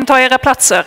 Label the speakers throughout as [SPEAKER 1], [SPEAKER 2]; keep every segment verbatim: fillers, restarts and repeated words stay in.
[SPEAKER 1] Ta era platser.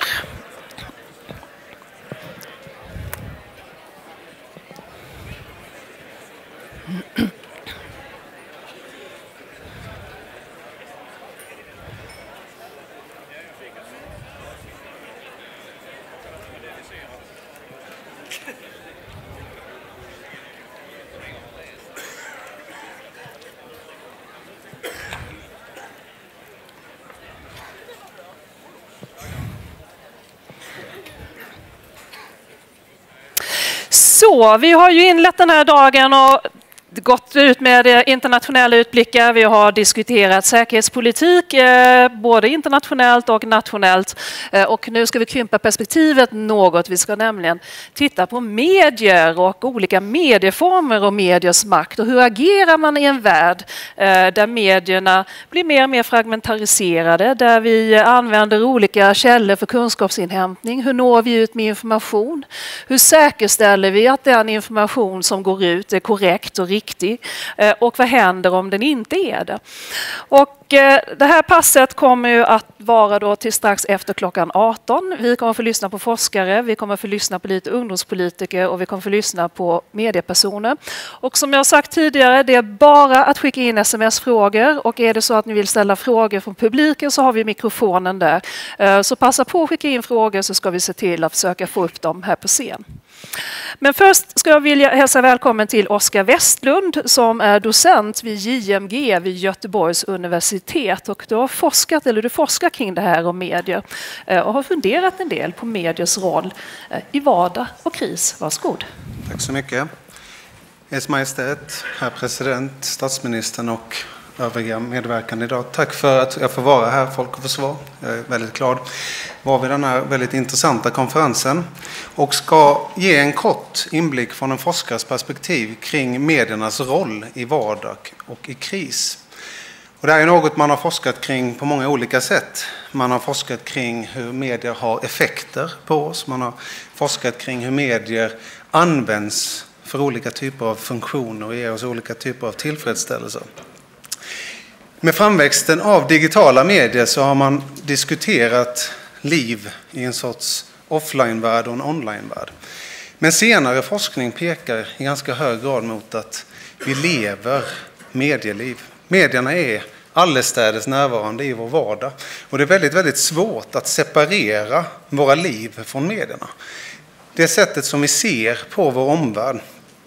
[SPEAKER 1] Så, vi har ju inlett den här dagen och gått ut med internationella utblickar. Vi har diskuterat säkerhetspolitik, både internationellt och nationellt. Och nu ska vi krympa perspektivet något. Vi ska nämligen titta på medier och olika medieformer och mediers makt. Och hur agerar man i en värld där medierna blir mer och mer fragmentariserade, där vi använder olika källor för kunskapsinhämtning. Hur når vi ut med information? Hur säkerställer vi att den information som går ut är korrekt och riktig? Och vad händer om den inte är det? Och det här passet kommer ju att vara då till strax efter klockan arton. Vi kommer att få lyssna på forskare, vi kommer att få lyssna på lite ungdomspolitiker och vi kommer att få lyssna på mediepersoner. Och som jag har sagt tidigare, det är bara att skicka in sms-frågor, och är det så att ni vill ställa frågor från publiken så har vi mikrofonen där. Så passa på att skicka in frågor så ska vi se till att försöka få upp dem här på scen. Men först ska jag vilja hälsa välkommen till Oskar Westlund som är docent vid J M G vid Göteborgs universitet, och du har forskat eller du forskar kring det här om medier och har funderat en del på mediers roll i vardag och kris. Varsågod.
[SPEAKER 2] Tack så mycket. Ers Majestät, herr president, statsministern och övriga medverkande idag. Tack för att jag får vara här, Folk och Försvar. Jag är väldigt glad var vid den här väldigt intressanta konferensen och ska ge en kort inblick från en forskares perspektiv kring mediernas roll i vardag och i kris. Och det här är något man har forskat kring på många olika sätt. Man har forskat kring hur medier har effekter på oss. Man har forskat kring hur medier används för olika typer av funktioner och ger oss olika typer av tillfredsställelser. Med framväxten av digitala medier så har man diskuterat liv i en sorts offline-värld och en online-värld. Men senare forskning pekar i ganska hög grad mot att vi lever medieliv. Medierna är allestädes närvarande i vår vardag. Och det är väldigt, väldigt svårt att separera våra liv från medierna. Det sättet som vi ser på vår omvärld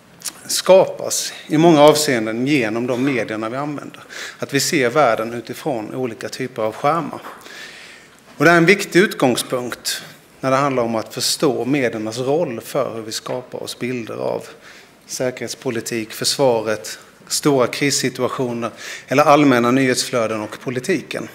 [SPEAKER 2] skapas i många avseenden genom de medierna vi använder. Att vi ser världen utifrån olika typer av skärmar. Och det är en viktig utgångspunkt när det handlar om att förstå mediernas roll för hur vi skapar oss bilder av säkerhetspolitik, försvaret, stora krissituationer eller allmänna nyhetsflöden och politiken.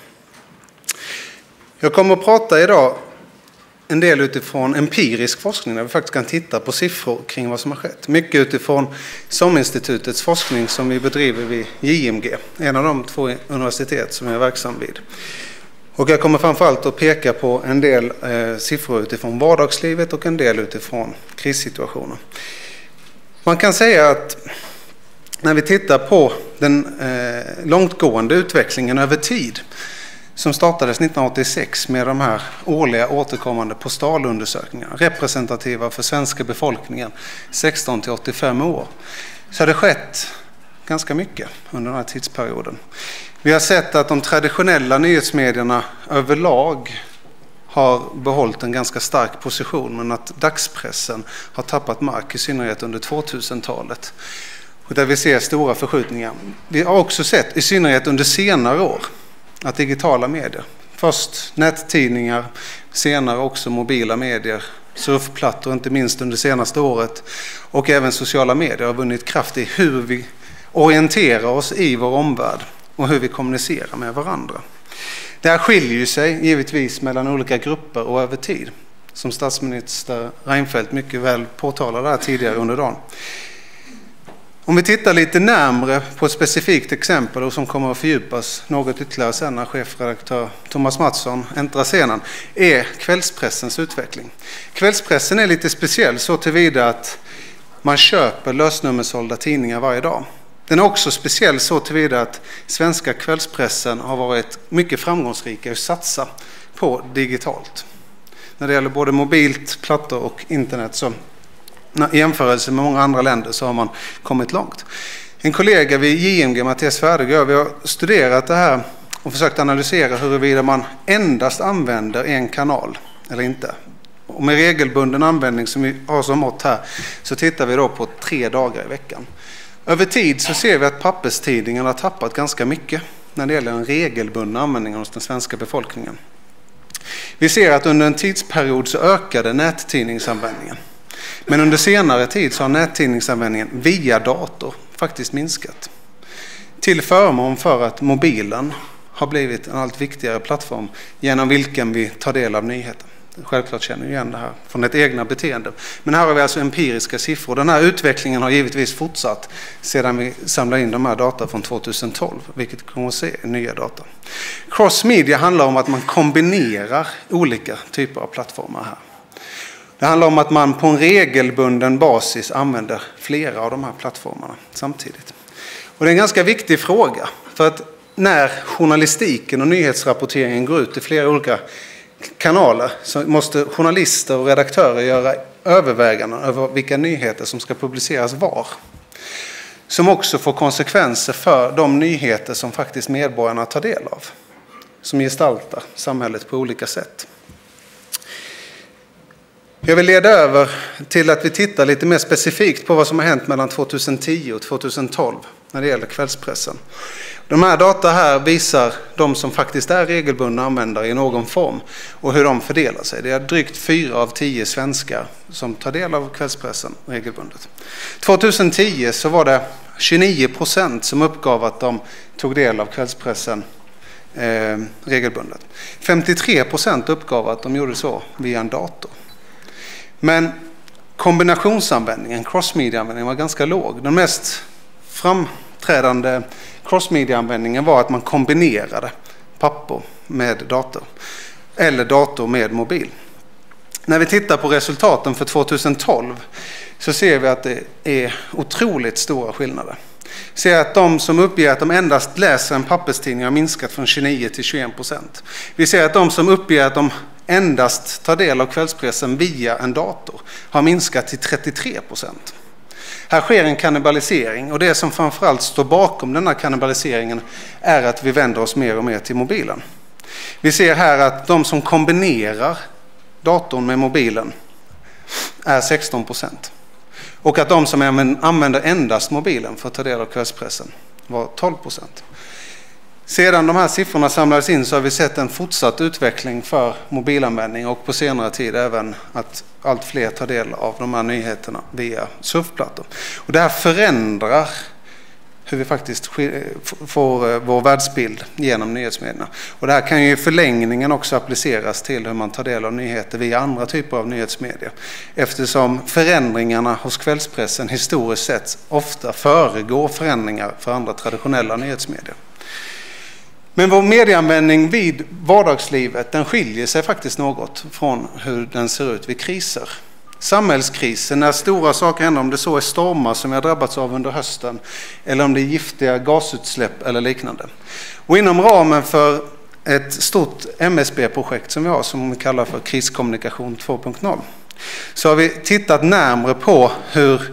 [SPEAKER 2] Jag kommer att prata idag en del utifrån empirisk forskning där vi faktiskt kan titta på siffror kring vad som har skett. Mycket utifrån SOM-institutets forskning som vi bedriver vid J M G, en av de två universitet som jag är verksam vid. Och jag kommer framförallt att peka på en del eh, siffror utifrån vardagslivet och en del utifrån krissituationer. Man kan säga att när vi tittar på den eh, långtgående utvecklingen över tid som startades nittonhundraåttiosex med de här årliga återkommande postalundersökningarna, representativa för svenska befolkningen sexton till åttiofem år, så har det skett ganska mycket under den här tidsperioden. Vi har sett att de traditionella nyhetsmedierna överlag har behållit en ganska stark position, men att dagspressen har tappat mark, i synnerhet under tvåtusentalet. Och där vi ser stora förskjutningar. Vi har också sett, i synnerhet under senare år, att digitala medier, först nättidningar, senare också mobila medier, surfplattor, inte minst under senaste året, och även sociala medier har vunnit kraft i hur vi orienterar oss i vår omvärld och hur vi kommunicerar med varandra. Det här skiljer sig givetvis mellan olika grupper och över tid, som statsminister Reinfeldt mycket väl påtalade här tidigare under dagen. Om vi tittar lite närmare på ett specifikt exempel och som kommer att fördjupas något ytterligare sen när chefredaktör Thomas Mattsson äntrar scenen, är kvällspressens utveckling. Kvällspressen är lite speciell så tillvida att man köper lösnummersålda tidningar varje dag. Den är också speciell så tillvida att svenska kvällspressen har varit mycket framgångsrika att satsa på digitalt. När det gäller både mobilt, plattor och internet, så i jämförelse med många andra länder så har man kommit långt. En kollega vid J M G, Mattias Färdigö, vi har studerat det här och försökt analysera huruvida man endast använder en kanal eller inte. Och med regelbunden användning som vi har som mått här så tittar vi då på tre dagar i veckan. Över tid så ser vi att papperstidningen har tappat ganska mycket när det gäller en regelbunden användning hos den svenska befolkningen. Vi ser att under en tidsperiod så ökade nättidningsanvändningen. Men under senare tid så har nättidningsanvändningen via dator faktiskt minskat. Till förmån för att mobilen har blivit en allt viktigare plattform genom vilken vi tar del av nyheter. Självklart känner vi igen det här från ett egna beteende. Men här har vi alltså empiriska siffror. Den här utvecklingen har givetvis fortsatt sedan vi samlade in de här data från tjugohundratolv, vilket kommer att se nya data. Cross-media handlar om att man kombinerar olika typer av plattformar här. Det handlar om att man på en regelbunden basis använder flera av de här plattformarna samtidigt. Och det är en ganska viktig fråga, för att när journalistiken och nyhetsrapporteringen går ut i flera olika kanaler så måste journalister och redaktörer göra överväganden över vilka nyheter som ska publiceras var. Som också får konsekvenser för de nyheter som faktiskt medborgarna tar del av. Som gestaltar samhället på olika sätt. Jag vill leda över till att vi tittar lite mer specifikt på vad som har hänt mellan tjugohundratio och tjugotolv när det gäller kvällspressen. De här data här visar de som faktiskt är regelbundna användare i någon form och hur de fördelar sig. Det är drygt fyra av tio svenskar som tar del av kvällspressen regelbundet. tjugohundratio så var det tjugonio procent som uppgav att de tog del av kvällspressen eh, regelbundet. femtiotre procent uppgav att de gjorde så via en dator. Men kombinationsanvändningen, crossmedia-användningen var ganska låg. Den mest framträdande crossmedia-användningen var att man kombinerade papper med dator eller dator med mobil. När vi tittar på resultaten för tjugotolv så ser vi att det är otroligt stora skillnader. Vi ser att de som uppger att de endast läser en papperstidning har minskat från tjugonio till tjugoen procent. Vi ser att de som uppger att de endast tar del av kvällspressen via en dator har minskat till trettiotre procent. Här sker en kannibalisering och det som framförallt står bakom denna kannibaliseringen är att vi vänder oss mer och mer till mobilen. Vi ser här att de som kombinerar datorn med mobilen är sexton procent. Och att de som använder endast mobilen för att ta del av kvällspressen var tolv procent. Sedan de här siffrorna samlades in så har vi sett en fortsatt utveckling för mobilanvändning och på senare tid även att allt fler tar del av de här nyheterna via surfplattor. Och det här förändrar hur vi faktiskt får vår världsbild genom nyhetsmedierna. Och det här kan ju i förlängningen också appliceras till hur man tar del av nyheter via andra typer av nyhetsmedier. Eftersom förändringarna hos kvällspressen historiskt sett ofta föregår förändringar för andra traditionella nyhetsmedier. Men vår medieanvändning vid vardagslivet den skiljer sig faktiskt något från hur den ser ut vid kriser. Samhällskriser, när stora saker händer, om det så är stormar som vi har drabbats av under hösten eller om det är giftiga gasutsläpp eller liknande. Och inom ramen för ett stort M S B-projekt som vi har som vi kallar för kriskommunikation två punkt noll så har vi tittat närmare på hur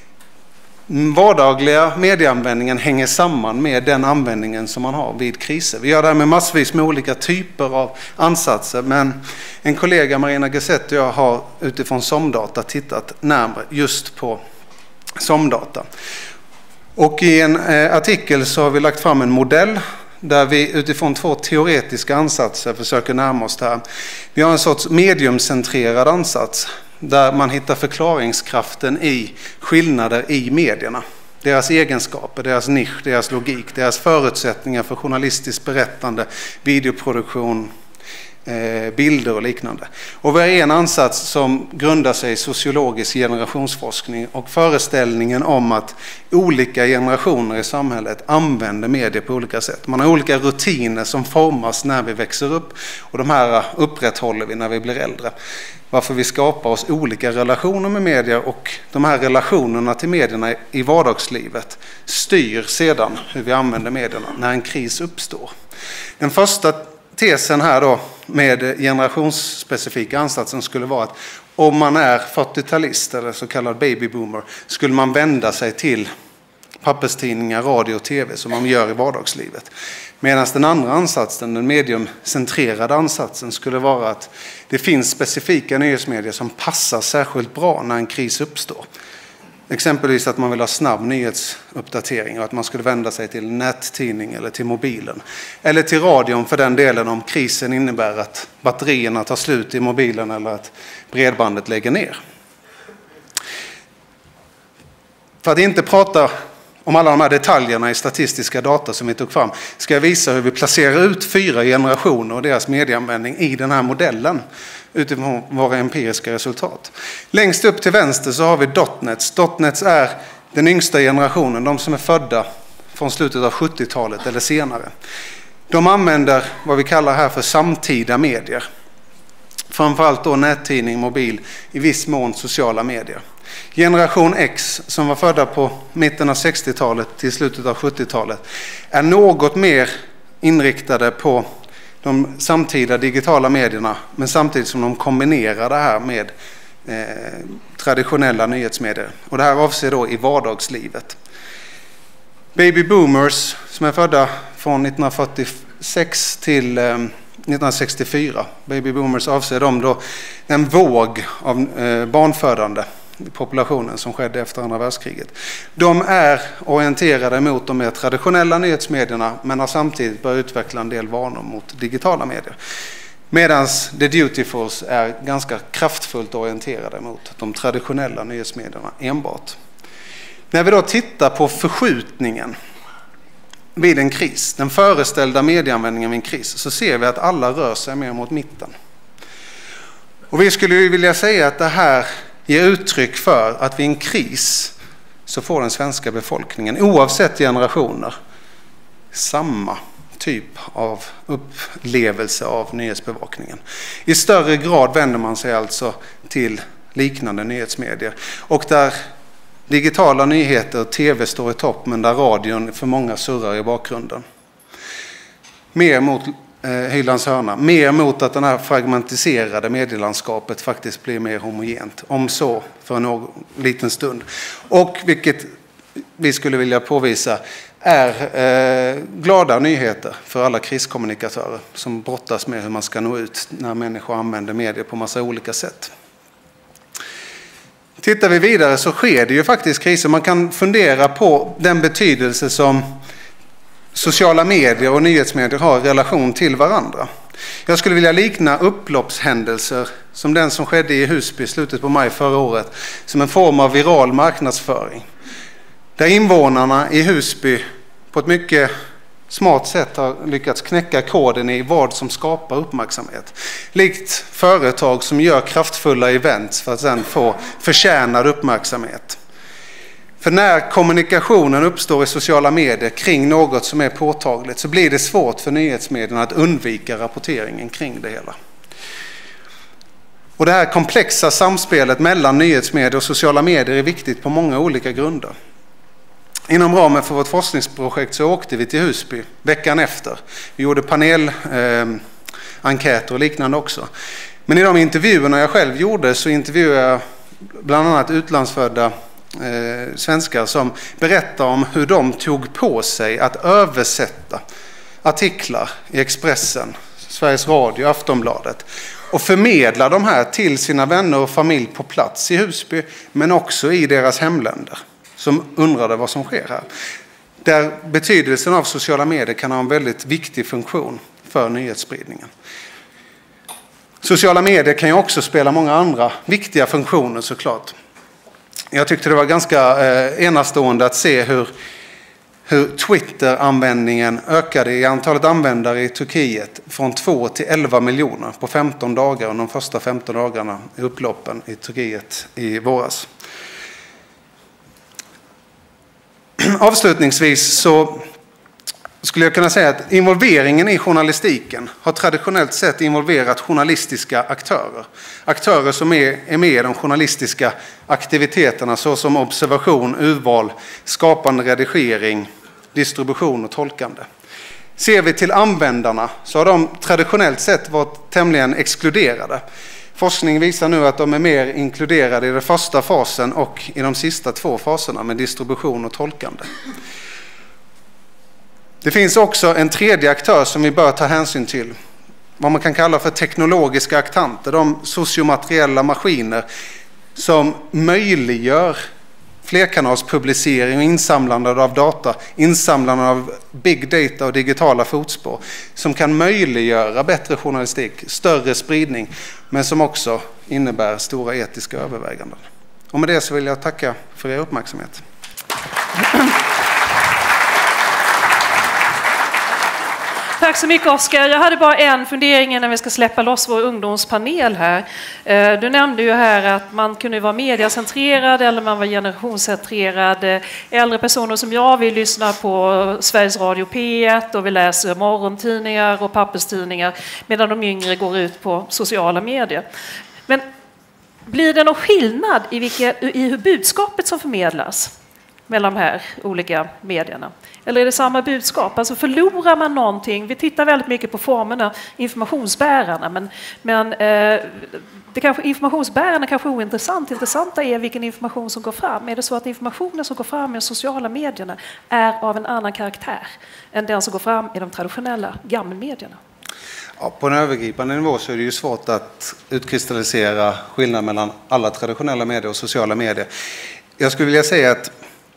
[SPEAKER 2] vardagliga medieanvändningen hänger samman med den användningen som man har vid kriser. Vi gör det här med massvis med olika typer av ansatser, men en kollega, Marina Gesett, och jag har utifrån SOM-data tittat närmare just på SOM-data. Och i en eh, artikel så har vi lagt fram en modell där vi utifrån två teoretiska ansatser försöker närma oss det här. Vi har en sorts mediumcentrerad ansats där man hittar förklaringskraften i skillnader i medierna. Deras egenskaper, deras nisch, deras logik, deras förutsättningar för journalistiskt berättande, videoproduktion, eh, bilder och liknande. Och vi har en ansats som grundar sig i sociologisk generationsforskning och föreställningen om att olika generationer i samhället använder medier på olika sätt. Man har olika rutiner som formas när vi växer upp och de här upprätthåller vi när vi blir äldre. Varför vi skapar oss olika relationer med medier och de här relationerna till medierna i vardagslivet styr sedan hur vi använder medierna när en kris uppstår. Den första tesen här då med generationsspecifika ansatsen skulle vara att om man är fyrtiotalist eller så kallad babyboomer skulle man vända sig till papperstidningar, radio och tv som man gör i vardagslivet. Medan den andra ansatsen, den mediumcentrerade ansatsen, skulle vara att det finns specifika nyhetsmedier som passar särskilt bra när en kris uppstår. Exempelvis att man vill ha snabb nyhetsuppdatering och att man skulle vända sig till nättidning eller till mobilen. Eller till radion för den delen om krisen innebär att batterierna tar slut i mobilen eller att bredbandet lägger ner. För att inte prata om alla de här detaljerna i statistiska data som vi tog fram ska jag visa hur vi placerar ut fyra generationer och deras medieanvändning i den här modellen utifrån våra empiriska resultat. Längst upp till vänster så har vi dotnets. Dotnets är den yngsta generationen, de som är födda från slutet av sjuttiotalet eller senare. De använder vad vi kallar här för samtida medier. Framförallt då nättidning, mobil, i viss mån sociala medier. Generation X som var födda på mitten av sextiotalet till slutet av sjuttiotalet är något mer inriktade på de samtida digitala medierna men samtidigt som de kombinerar det här med eh, traditionella nyhetsmedier. Och det här avser då i vardagslivet. Baby boomers som är födda från nittonhundrafyrtiosex till eh, nittonhundrasextiofyra. Baby boomers avser de då en våg av eh, barnfödande populationen som skedde efter andra världskriget. De är orienterade mot de mer traditionella nyhetsmedierna men har samtidigt börjat utveckla en del vanor mot digitala medier. Medan The Dutyfuls är ganska kraftfullt orienterade mot de traditionella nyhetsmedierna enbart. När vi då tittar på förskjutningen vid en kris, den föreställda medieanvändningen vid en kris, så ser vi att alla rör sig mer mot mitten. Och vi skulle ju vilja säga att det här ger uttryck för att vid en kris så får den svenska befolkningen, oavsett generationer, samma typ av upplevelse av nyhetsbevakningen. I större grad vänder man sig alltså till liknande nyhetsmedier. Och där digitala nyheter och tv står i topp men där radion för många surrar i bakgrunden. Mer mot eh, hyllans hörna. Mer mot att det här fragmentiserade medielandskapet faktiskt blir mer homogent. Om så för en någon, liten stund. Och vilket vi skulle vilja påvisa är eh, glada nyheter för alla kriskommunikatörer som brottas med hur man ska nå ut när människor använder medier på massa olika sätt. Tittar vi vidare så sker det ju faktiskt kriser. Man kan fundera på den betydelse som sociala medier och nyhetsmedier har i relation till varandra. Jag skulle vilja likna upploppshändelser som den som skedde i Husby i slutet på maj förra året som en form av viral marknadsföring. Där invånarna i Husby på ett mycket smart sätt har lyckats knäcka koden i vad som skapar uppmärksamhet. Likt företag som gör kraftfulla events för att sedan få förtjänad uppmärksamhet. För när kommunikationen uppstår i sociala medier kring något som är påtagligt så blir det svårt för nyhetsmedierna att undvika rapporteringen kring det hela. Och det här komplexa samspelet mellan nyhetsmedier och sociala medier är viktigt på många olika grunder. Inom ramen för vårt forskningsprojekt så åkte vi till Husby veckan efter. Vi gjorde panelenkäter eh, och liknande också. Men i de intervjuerna jag själv gjorde så intervjuade jag bland annat utlandsfödda eh, svenskar som berättar om hur de tog på sig att översätta artiklar i Expressen, Sveriges Radio, Aftonbladet och förmedla de här till sina vänner och familj på plats i Husby men också i deras hemländer. Som undrade vad som sker här. Där betydelsen av sociala medier kan ha en väldigt viktig funktion för nyhetsspridningen. Sociala medier kan ju också spela många andra viktiga funktioner såklart. Jag tyckte det var ganska eh, enastående att se hur, hur Twitter-användningen ökade i antalet användare i Turkiet från två till elva miljoner på femton dagar och de första femton dagarna i upploppen i Turkiet i våras. Avslutningsvis så skulle jag kunna säga att involveringen i journalistiken har traditionellt sett involverat journalistiska aktörer. Aktörer som är, är med i de journalistiska aktiviteterna såsom observation, urval, skapande redigering, distribution och tolkande. Ser vi till användarna så har de traditionellt sett varit tämligen exkluderade. Forskning visar nu att de är mer inkluderade i den första fasen och i de sista två faserna med distribution och tolkande. Det finns också en tredje aktör som vi bör ta hänsyn till. Vad man kan kalla för teknologiska aktanter, de sociomateriella maskiner som möjliggör flerkanalspublicering och insamlande av data, insamlande av big data och digitala fotspår som kan möjliggöra bättre journalistik, större spridning, men som också innebär stora etiska överväganden. Och med det så vill jag tacka för er uppmärksamhet.
[SPEAKER 1] Tack så mycket, Oskar. Jag hade bara en fundering innan vi ska släppa loss vår ungdomspanel här. Du nämnde ju här att man kunde vara mediacentrerad eller man var generationscentrerad. Äldre personer som jag vill lyssna på Sveriges Radio P ett och vi läser morgontidningar och papperstidningar medan de yngre går ut på sociala medier. Men blir det någon skillnad i, vilka, i hur budskapet som förmedlas mellan de här olika medierna? Eller är det samma budskap? Alltså förlorar man någonting? Vi tittar väldigt mycket på formerna, informationsbärarna, men, men eh, det kanske, informationsbärarna kanske är ointressant. Intressanta är vilken information som går fram. Är det så att informationen som går fram i de sociala medierna är av en annan karaktär än den som går fram i de traditionella gammelmedierna?
[SPEAKER 2] Ja, på en övergripande nivå så är det ju svårt att utkristallisera skillnad mellan alla traditionella medier och sociala medier. Jag skulle vilja säga att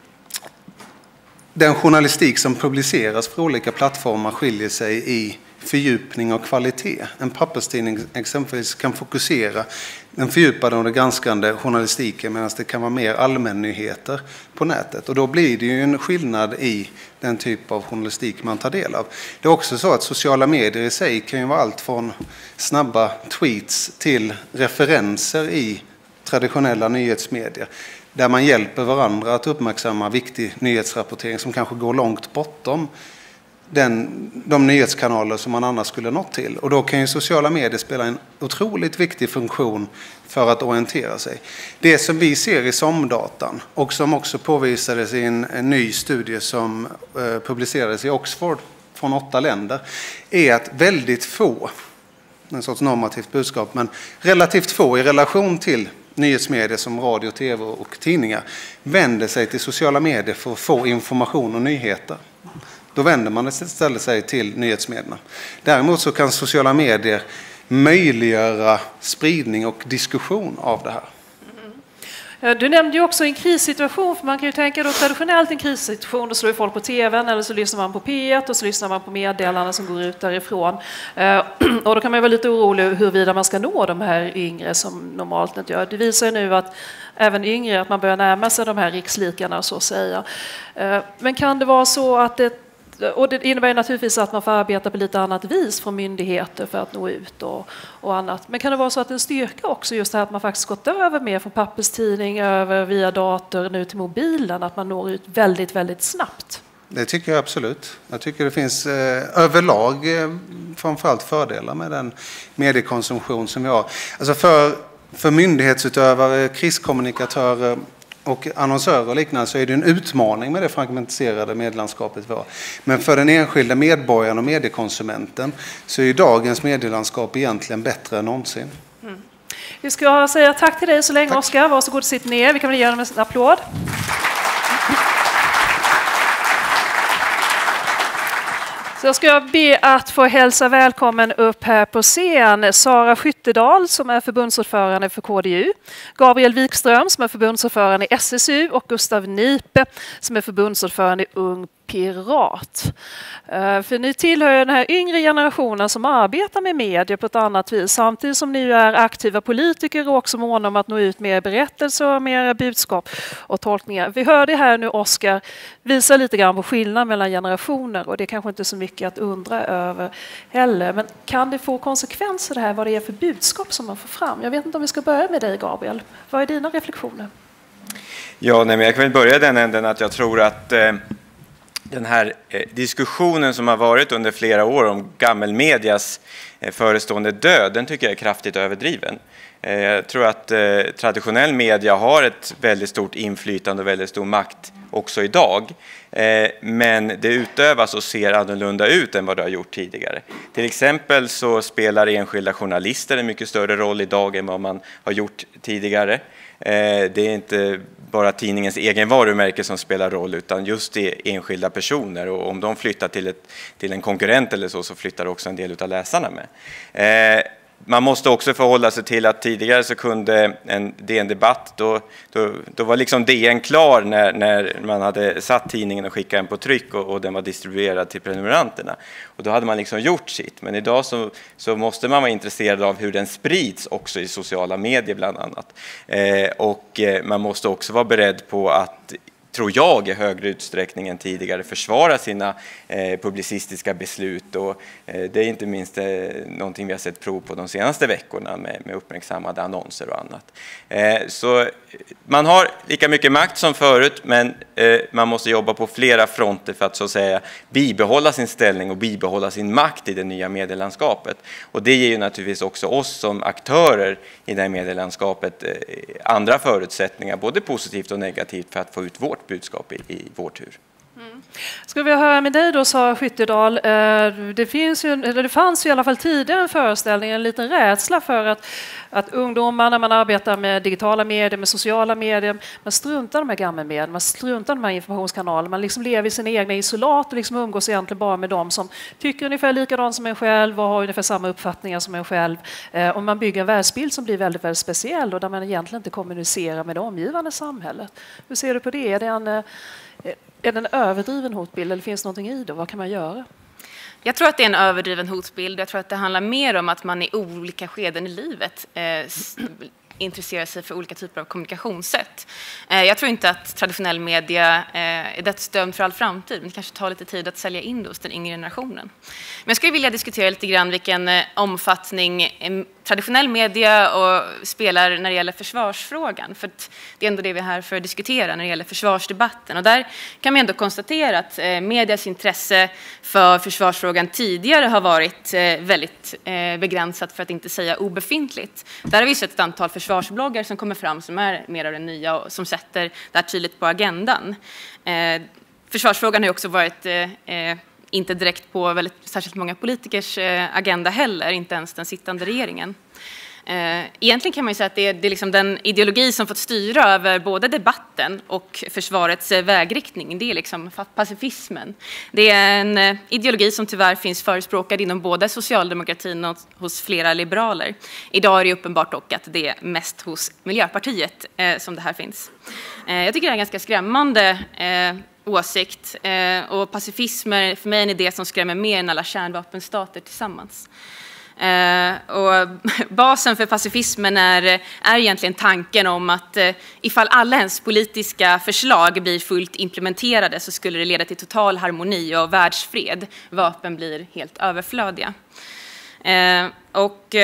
[SPEAKER 2] den journalistik som publiceras för olika plattformar skiljer sig i fördjupning och kvalitet. En papperstidning exempelvis kan fokusera den fördjupade och den granskande journalistiken medan det kan vara mer allmännyheter på nätet. Och då blir det ju en skillnad i den typ av journalistik man tar del av. Det är också så att sociala medier i sig kan ju vara allt från snabba tweets till referenser i traditionella nyhetsmedier, där man hjälper varandra att uppmärksamma viktig nyhetsrapportering som kanske går långt bortom den, de nyhetskanaler som man annars skulle nått till. Och då kan ju sociala medier spela en otroligt viktig funktion för att orientera sig. Det som vi ser i SOM-datan och som också påvisades i en, en ny studie som eh, publicerades i Oxford från åtta länder är att väldigt få, en sorts normativt budskap, men relativt få i relation till nyhetsmedier som radio, tv och tidningar vänder sig till sociala medier för att få information och nyheter. Då vänder man istället sig till nyhetsmedierna. Däremot så kan sociala medier möjliggöra spridning och diskussion av det här.
[SPEAKER 1] Du nämnde ju också en krissituation, för man kan ju tänka då traditionellt en krissituation, då slår ju folk på tvn eller så lyssnar man på P ett och så lyssnar man på meddelarna som går ut därifrån. Och då kan man ju vara lite orolig huruvida man ska nå de här yngre som normalt inte gör. Det visar ju nu att även yngre, att man börjar närma sig de här rikslikarna så att säga. Men kan det vara så att det och det innebär naturligtvis att man får arbeta på lite annat vis från myndigheter för att nå ut och, och annat. Men kan det vara så att en styrka också just det här att man faktiskt gått över mer från papperstidning över via dator nu till mobilen, att man når ut väldigt, väldigt snabbt?
[SPEAKER 2] Det tycker jag absolut. Jag tycker det finns eh, överlag eh, framförallt fördelar med den mediekonsumtion som vi har. Alltså för, för myndighetsutövare, kriskommunikatörer och annonsörer och liknande så är det en utmaning med det fragmentiserade medielandskapet vi har. Men för den enskilda medborgaren och mediekonsumenten så är dagens medielandskap egentligen bättre än någonsin.
[SPEAKER 1] Mm. Vi ska säga tack till dig så länge, Oskar. Varsågod och sitt ner. Vi kan väl ge dem en applåd. Så jag ska be att få hälsa välkommen upp här på scen Sara Skyttedal som är förbundsordförande för K D U, Gabriel Wikström som är förbundsordförande i S S U och Gustav Nipe som är förbundsordförande i Ung Pirat. För ni tillhör den här yngre generationen som arbetar med media på ett annat vis, samtidigt som ni är aktiva politiker och också måna om att nå ut med berättelser och med budskap och tolkningar. Vi hörde här nu Oskar visa lite grann på skillnad mellan generationer och det är kanske inte så mycket att undra över heller. Men kan det få konsekvenser det här vad det är för budskap som man får fram? Jag vet inte om vi ska börja med dig, Gabriel. Vad är dina reflektioner?
[SPEAKER 3] Ja, nej, men jag kan väl börja den änden att jag tror att eh, den här eh, diskussionen som har varit under flera år om gammelmedias eh, förestående död, den tycker jag är kraftigt överdriven. Jag tror att traditionell media har ett väldigt stort inflytande och väldigt stor makt också idag. Men det utövas och ser annorlunda ut än vad det har gjort tidigare. Till exempel så spelar enskilda journalister en mycket större roll idag än vad man har gjort tidigare. Det är inte bara tidningens egen varumärke som spelar roll, utan just det enskilda personer. Och om de flyttar till, ett, till en konkurrent eller så, så flyttar också en del av läsarna med. Man måste också förhålla sig till att tidigare så kunde en D N-debatt, då, då, då var liksom D N klar när, när man hade satt tidningen och skickat den på tryck och, och den var distribuerad till prenumeranterna. Och då hade man liksom gjort sitt. Men idag så, så måste man vara intresserad av hur den sprids också i sociala medier bland annat. Eh, och man måste också vara beredd på att, tror jag, i högre utsträckning än tidigare försvara sina eh, publicistiska beslut. Och, eh, det är inte minst eh, någonting vi har sett prov på de senaste veckorna med, med uppmärksammade annonser och annat. Eh, så man har lika mycket makt som förut, men eh, man måste jobba på flera fronter för att så att säga bibehålla sin ställning och bibehålla sin makt i det nya medielandskapet. Och det ger ju naturligtvis också oss som aktörer i det här medielandskapet eh, andra förutsättningar, både positivt och negativt, för att få ut vårt budskap i, i vår tur.
[SPEAKER 1] Mm. Ska vi höra med dig då, Sara Skyttedal. Det, finns ju, eller det fanns ju i alla fall tidigare en föreställning, en liten rädsla för att, att ungdomar, när man arbetar med digitala medier, med sociala medier, man struntar med gamla medier, man struntar med informationskanaler, man liksom lever i sina egna isolat och liksom umgås egentligen bara med dem som tycker ungefär likadant som en själv och har ungefär samma uppfattningar som en själv. Och man bygger en världsbild som blir väldigt, väldigt speciell och där man egentligen inte kommunicerar med det omgivande samhället. Hur ser du på det? Är det en Är det en överdriven hotbild eller finns det någonting i det? Vad kan man göra?
[SPEAKER 4] Jag tror att det är en överdriven hotbild. Jag tror att det handlar mer om att man i olika skeden i livet eh, intresserar sig för olika typer av kommunikationssätt. Eh, jag tror inte att traditionell media eh, är dödsdömd för all framtid. Men det kanske tar lite tid att sälja in det hos den yngre generationen. Men jag skulle vilja diskutera lite grann vilken eh, omfattning eh, traditionell media och spelar när det gäller försvarsfrågan. För det är ändå det vi är här för att diskutera när det gäller försvarsdebatten. Och där kan man ändå konstatera att eh, medias intresse för försvarsfrågan tidigare har varit eh, väldigt eh, begränsat, för att inte säga obefintligt. Där har vi sett ett antal försvarsbloggar som kommer fram som är mer av det nya och som sätter det här tydligt på agendan. Eh, försvarsfrågan har också varit eh, inte direkt på väldigt, särskilt många politikers eh, agenda heller, inte ens den sittande regeringen. Eh, egentligen kan man ju säga att det är, det är liksom den ideologi som fått styra över både debatten och försvarets eh, vägriktning. Det är liksom pacifismen. Det är en eh, ideologi som tyvärr finns förespråkad inom både socialdemokratin och hos flera liberaler. Idag är det uppenbart dock att det är mest hos Miljöpartiet eh, som det här finns. Eh, jag tycker det är en ganska skrämmande eh, åsikt, eh, och pacifism är för mig en idé som skrämmer mer än alla kärnvapenstater tillsammans. Eh, och basen för pacifismen är, är egentligen tanken om att eh, ifall alla ens politiska förslag blir fullt implementerade så skulle det leda till total harmoni och världsfred. Vapen blir helt överflödiga. Eh, och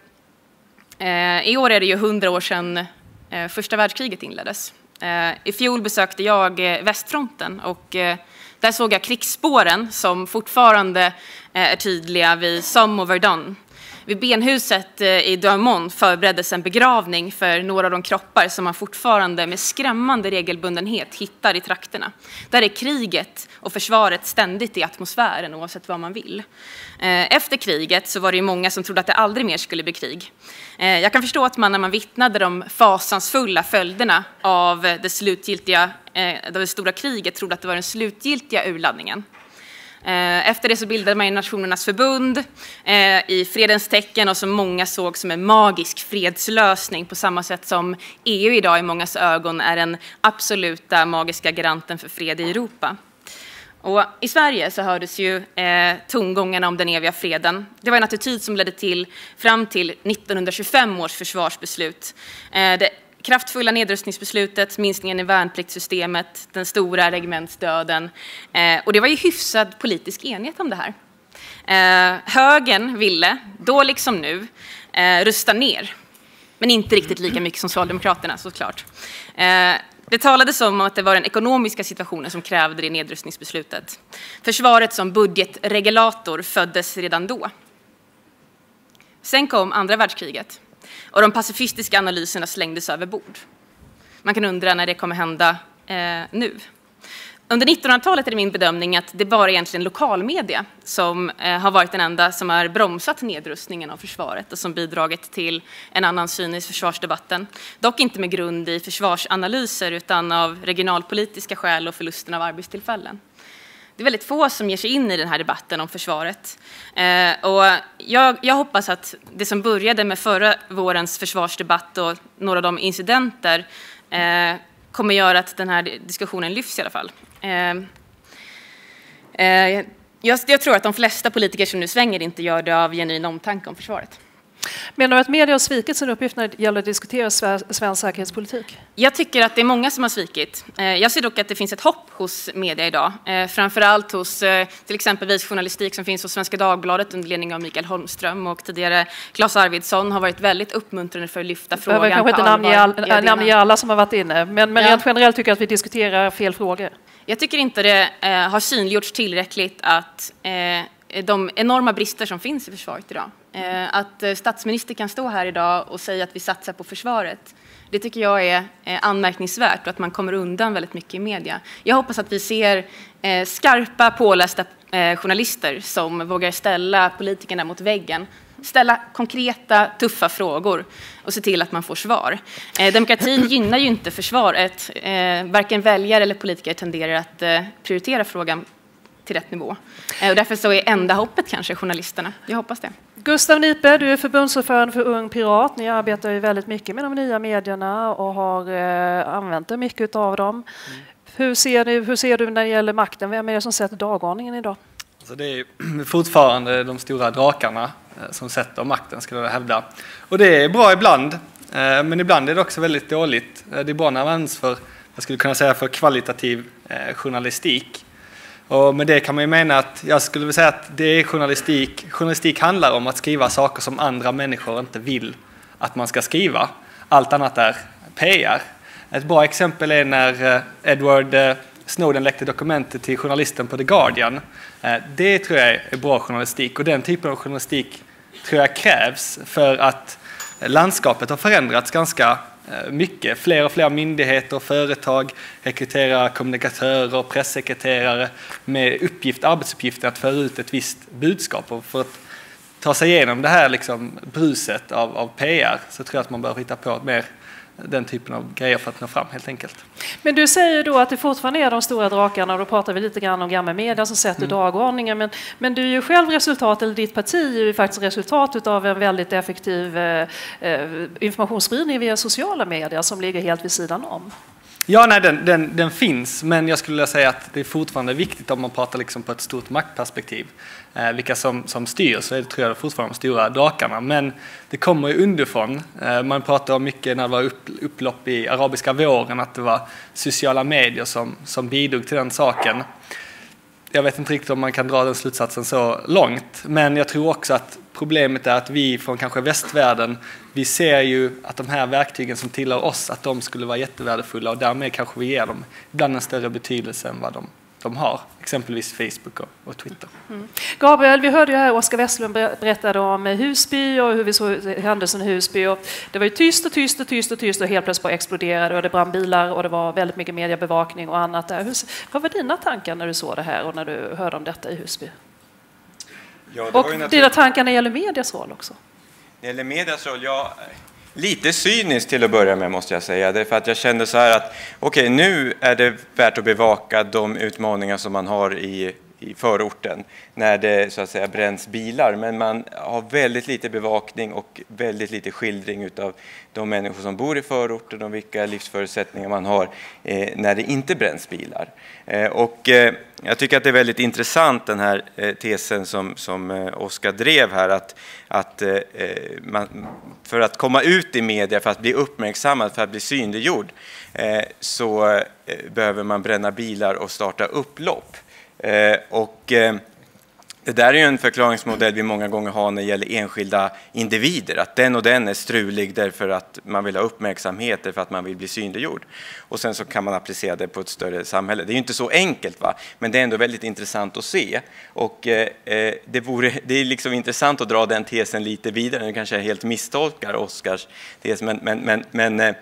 [SPEAKER 4] eh, i år är det ju hundra år sedan eh, första världskriget inleddes. I fjol besökte jag västfronten och där såg jag krigsspåren som fortfarande är tydliga vid Somme och Verdun. Vid benhuset i Douaumont förbereddes en begravning för några av de kroppar som man fortfarande med skrämmande regelbundenhet hittar i trakterna. Där är kriget och försvaret ständigt i atmosfären oavsett vad man vill. Efter kriget så var det ju många som trodde att det aldrig mer skulle bli krig. Jag kan förstå att man när man vittnade de fasansfulla följderna av det slutgiltiga, det stora kriget, trodde att det var den slutgiltiga urladdningen. Efter det så bildade man Nationernas förbund i fredens tecken och som många såg som en magisk fredslösning på samma sätt som E U idag i mångas ögon är den absoluta magiska garanten för fred i Europa. Och i Sverige så hördes ju eh, tongångarna om den eviga freden. Det var en attityd som ledde till fram till nittonhundratjugofem års försvarsbeslut. Eh, det kraftfulla nedrustningsbeslutet, minskningen i värnpliktssystemet, den stora regementsdöden. Eh, och det var ju hyfsad politisk enighet om det här. Eh, högern ville, då liksom nu, eh, rusta ner. Men inte riktigt lika mycket som Socialdemokraterna såklart. Eh, Det talades om att det var den ekonomiska situationen som krävde det nedrustningsbeslutet. Försvaret som budgetregulator föddes redan då. Sen kom andra världskriget. Och de pacifistiska analyserna slängdes över bord. Man kan undra när det kommer hända eh, nu. Under nittonhundratalet är det min bedömning att det bara egentligen lokalmedia som eh, har varit den enda som har bromsat nedrustningen av försvaret och som bidragit till en annan syn i försvarsdebatten. Dock inte med grund i försvarsanalyser utan av regionalpolitiska skäl och förlusten av arbetstillfällen. Det är väldigt få som ger sig in i den här debatten om försvaret. Eh, och jag, jag hoppas att det som började med förra vårens försvarsdebatt och några av de incidenter eh, kommer göra att den här diskussionen lyfts i alla fall. Eh, eh, jag, jag tror att de flesta politiker som nu svänger inte gör det av genuin omtanke om försvaret.
[SPEAKER 1] Menar du att media har svikit sin uppgift när det gäller att diskutera svensk säkerhetspolitik?
[SPEAKER 4] Jag tycker att det är många som har svikit. Jag ser dock att det finns ett hopp hos media idag. Framförallt hos till exempel journalistik som finns hos Svenska Dagbladet under ledning av Mikael Holmström och tidigare Claes Arvidsson har varit väldigt uppmuntrande för att lyfta frågan på allvar.
[SPEAKER 1] Jag kanske inte namnge namnge alla som har varit inne, men, men
[SPEAKER 4] ja.
[SPEAKER 1] rent generellt tycker jag att vi diskuterar fel frågor.
[SPEAKER 4] Jag tycker inte det eh, har synliggjorts tillräckligt att eh, de enorma brister som finns i försvaret idag. Eh, att eh, statsminister kan stå här idag och säga att vi satsar på försvaret. Det tycker jag är eh, anmärkningsvärt och att man kommer undan väldigt mycket i media. Jag hoppas att vi ser eh, skarpa, pålästa eh, journalister som vågar ställa politikerna mot väggen. Ställa konkreta, tuffa frågor och se till att man får svar. Eh, demokratin gynnar ju inte försvaret. Eh, varken väljare eller politiker tenderar att eh, prioritera frågan till rätt nivå. Eh, och därför så är enda hoppet kanske journalisterna. Jag hoppas det.
[SPEAKER 1] Gustav Nipe, du är förbundsordförande för Ung Pirat. Ni arbetar ju väldigt mycket med de nya medierna och har eh, använt mycket av dem. Mm. Hur, ser ni, hur ser du när det gäller makten? Vem är det som sätter dagordningen idag?
[SPEAKER 5] Alltså det är fortfarande de stora drakarna som sätter makten, skulle jag hävda. Och det är bra ibland, men ibland är det också väldigt dåligt. Det är bra när man används för, jag skulle kunna säga, för kvalitativ journalistik. Och med det kan man ju mena att, jag skulle vilja säga att det är journalistik. Journalistik handlar om att skriva saker som andra människor inte vill att man ska skriva. Allt annat är P R. Ett bra exempel är när Edward Snowden läckte dokumentet till journalisten på The Guardian. Det tror jag är bra journalistik och den typen av journalistik tror jag krävs för att landskapet har förändrats ganska mycket. Fler och fler myndigheter och företag rekryterar kommunikatörer och pressekreterare med uppgift, arbetsuppgifter att föra ut ett visst budskap. Och för att ta sig igenom det här liksom bruset av, av P R så tror jag att man bör hitta på mer den typen av grejer för att nå fram helt enkelt.
[SPEAKER 1] Men du säger då att det fortfarande är de stora drakarna och då pratar vi lite grann om gamla media som sätter mm. dagordningen. Men, men du är ju själv resultat, eller ditt parti är ju faktiskt resultatet av en väldigt effektiv eh, informationsspridning via sociala medier som ligger helt vid sidan om.
[SPEAKER 5] Ja, nej, den, den, den finns, men jag skulle vilja säga att det är fortfarande viktigt om man pratar liksom på ett stort maktperspektiv. Eh, vilka som, som styr, så är det, tror jag, fortfarande de stora drakarna. Men det kommer ju underifrån. Eh, man pratar om mycket när det var upp, upplopp i arabiska våren, att det var sociala medier som, som bidrog till den saken. Jag vet inte riktigt om man kan dra den slutsatsen så långt, men jag tror också att problemet är att vi från kanske västvärlden, vi ser ju att de här verktygen som tillhör oss, att de skulle vara jättevärdefulla och därmed kanske vi ger dem ibland en större betydelse än vad de, de har. Exempelvis Facebook och, och Twitter. Mm.
[SPEAKER 1] Gabriel, vi hörde ju här Oskar Westlund berättade om Husby och hur vi såg händelsen i Husby. Och det var ju tyst och tyst och tyst och tyst och helt plötsligt bara exploderade och det brann bilar och det var väldigt mycket mediebevakning och annat där. Hur, vad var dina tankar när du såg det här och när du hörde om detta i Husby?
[SPEAKER 3] Ja, det
[SPEAKER 1] och
[SPEAKER 3] var ju natur-
[SPEAKER 1] dina tankar när det gäller medias roll också?
[SPEAKER 3] När det gäller medias roll, ja, lite cyniskt till att börja med måste jag säga. Det är för att jag kände så här att okej, okay, nu är det värt att bevaka de utmaningar som man har i, i förorten när det så att säga bränns bilar. Men man har väldigt lite bevakning och väldigt lite skildring utav de människor som bor i förorten och vilka livsförutsättningar man har eh, när det inte bränns bilar. Eh, och eh, jag tycker att det är väldigt intressant den här eh, tesen som, som eh, Oskar drev här att, att eh, man, för att komma ut i media, för att bli uppmärksammad, för att bli synliggjord eh, så eh, behöver man bränna bilar och starta upplopp. Eh, och eh, Det där är ju en förklaringsmodell vi många gånger har när det gäller enskilda individer. Att den och den är strulig därför att man vill ha uppmärksamhet, därför att man vill bli synliggjord. Och sen så kan man applicera det på ett större samhälle. Det är ju inte så enkelt, va? Men det är ändå väldigt intressant att se. Och eh, det, vore, det är liksom intressant att dra den tesen lite vidare. Nu kanske jag helt misstolkar Oskars tes, men, men, men, men eh,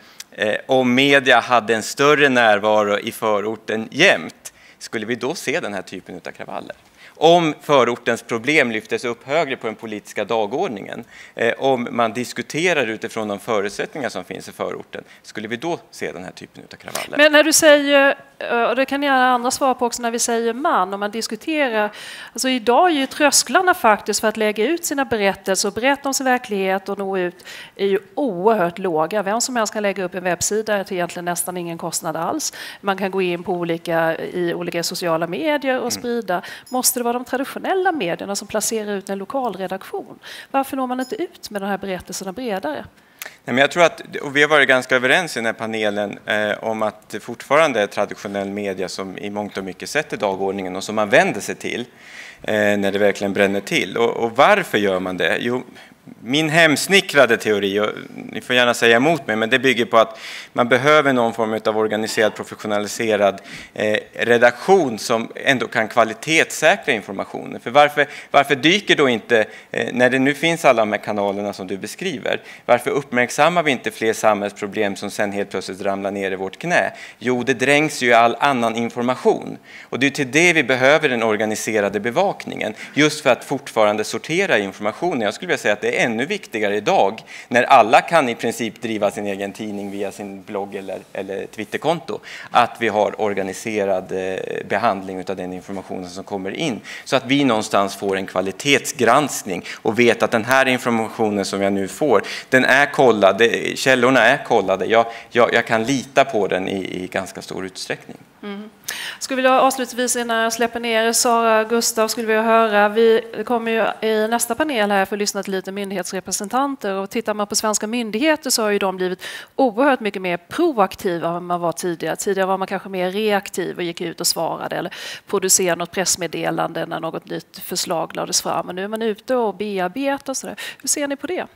[SPEAKER 3] om media hade en större närvaro i förorten jämt, skulle vi då se den här typen av kravaller? Om förortens problem lyftes upp högre på den politiska dagordningen, eh, om man diskuterar utifrån de förutsättningar som finns i förorten, skulle vi då se den här typen av kravaller?
[SPEAKER 1] Men när du säger, och det kan ni göra andra svar på också, när vi säger man, om man diskuterar, alltså idag är ju trösklarna faktiskt för att lägga ut sina berättelser och berätta om sin verklighet och nå ut är ju oerhört låga. Vem som helst kan lägga upp en webbsida till egentligen nästan ingen kostnad alls. Man kan gå in på olika, i olika sociala medier och sprida. Mm. Måste det vara de traditionella medierna som placerar ut en lokalredaktion? Varför når man inte ut med de här berättelserna bredare?
[SPEAKER 3] Nej, men jag tror att, och vi har varit ganska överens i den här panelen eh, om att det fortfarande är traditionell media som i mångt och mycket sätter dagordningen och som man vänder sig till eh, när det verkligen bränner till. Och, och varför gör man det? Jo, min hemsnickrade teori, och ni får gärna säga emot mig, men det bygger på att man behöver någon form av organiserad, professionaliserad eh, redaktion som ändå kan kvalitetssäkra informationen. För varför, varför dyker då inte, eh, när det nu finns alla de här kanalerna som du beskriver, varför uppmärksammar vi inte fler samhällsproblem som sen helt plötsligt ramlar ner i vårt knä? Jo, det dränks ju all annan information. Och det är till det vi behöver den organiserade bevakningen, just för att fortfarande sortera informationen. Jag skulle vilja säga att det är ännu viktigare idag när alla kan i princip driva sin egen tidning via sin blogg eller, eller Twitterkonto, att vi har organiserad eh, behandling av den informationen som kommer in, så att vi någonstans får en kvalitetsgranskning och vet att den här informationen som jag nu får, den är kollad, källorna är kollade, jag, jag, jag kan lita på den i, i ganska stor utsträckning.
[SPEAKER 1] Mm. Skulle vilja avslutningsvis innan jag släpper ner Sara, Gustav, skulle vilja höra, vi kommer ju i nästa panel här för att lyssna till lite myndighetsrepresentanter, och tittar man på svenska myndigheter så har ju de blivit oerhört mycket mer proaktiva än man var tidigare. Tidigare var man kanske mer reaktiv och gick ut och svarade eller producerade något pressmeddelande när något nytt förslag lades fram, men nu är man ute och bearbetar och sådär. Hur ser ni på det?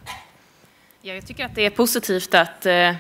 [SPEAKER 4] Ja, jag tycker att det är positivt att, eh,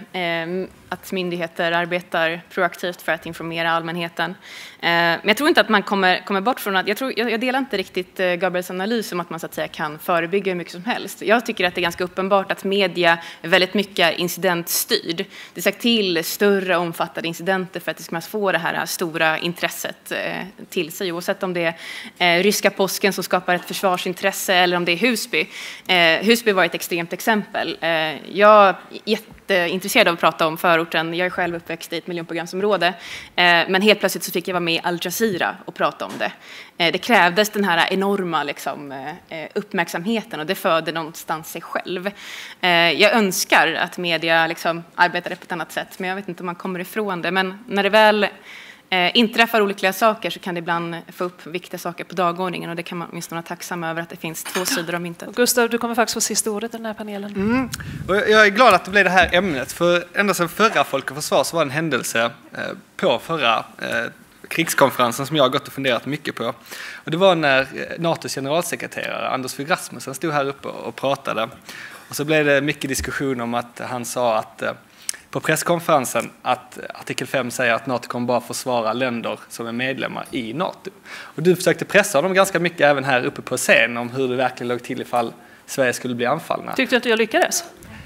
[SPEAKER 4] att myndigheter arbetar proaktivt för att informera allmänheten. Eh, men jag tror inte att man kommer, kommer bort från att... Jag, tror, jag, jag delar inte riktigt eh, Gabriels analys om att man så att säga, kan förebygga hur mycket som helst. Jag tycker att det är ganska uppenbart att media är väldigt mycket incidentstyrd. Det sagt till större omfattande incidenter för att det ska få det här stora intresset eh, till sig. Oavsett om det är eh, ryska påsken som skapar ett försvarsintresse eller om det är Husby. Eh, Husby var ett extremt exempel. Jag är jätteintresserad av att prata om förorten. Jag är själv uppväxt i ett miljonprogramsområde. Men helt plötsligt så fick jag vara med i Al Jazeera och prata om det. Det krävdes den här enorma liksom, uppmärksamheten, och det föder någonstans sig själv. Jag önskar att media liksom arbetar på ett annat sätt, men jag vet inte om man kommer ifrån det. Men när det väl Eh, inträffar olyckliga saker så kan det ibland få upp viktiga saker på dagordningen, och det kan man åtminstone vara tacksam över, att det finns två sidor av myntet.
[SPEAKER 1] Gustav, du kommer faktiskt få sista ordet i den här panelen.
[SPEAKER 5] Mm. Och jag är glad att det blev det här ämnet, för ända sedan förra Folk och Försvar så var en händelse eh, på förra eh, krigskonferensen som jag har gått och funderat mycket på. Och det var när NATOs generalsekreterare Anders Fogh Rasmussen stod här uppe och pratade. Och så blev det mycket diskussion om att han sa att eh, på presskonferensen att artikel fem säger att NATO kommer bara försvara länder som är medlemmar i NATO. Och du försökte pressa dem ganska mycket även här uppe på scen om hur det verkligen låg till ifall Sverige skulle bli anfallna.
[SPEAKER 1] Tyckte du inte jag lyckades?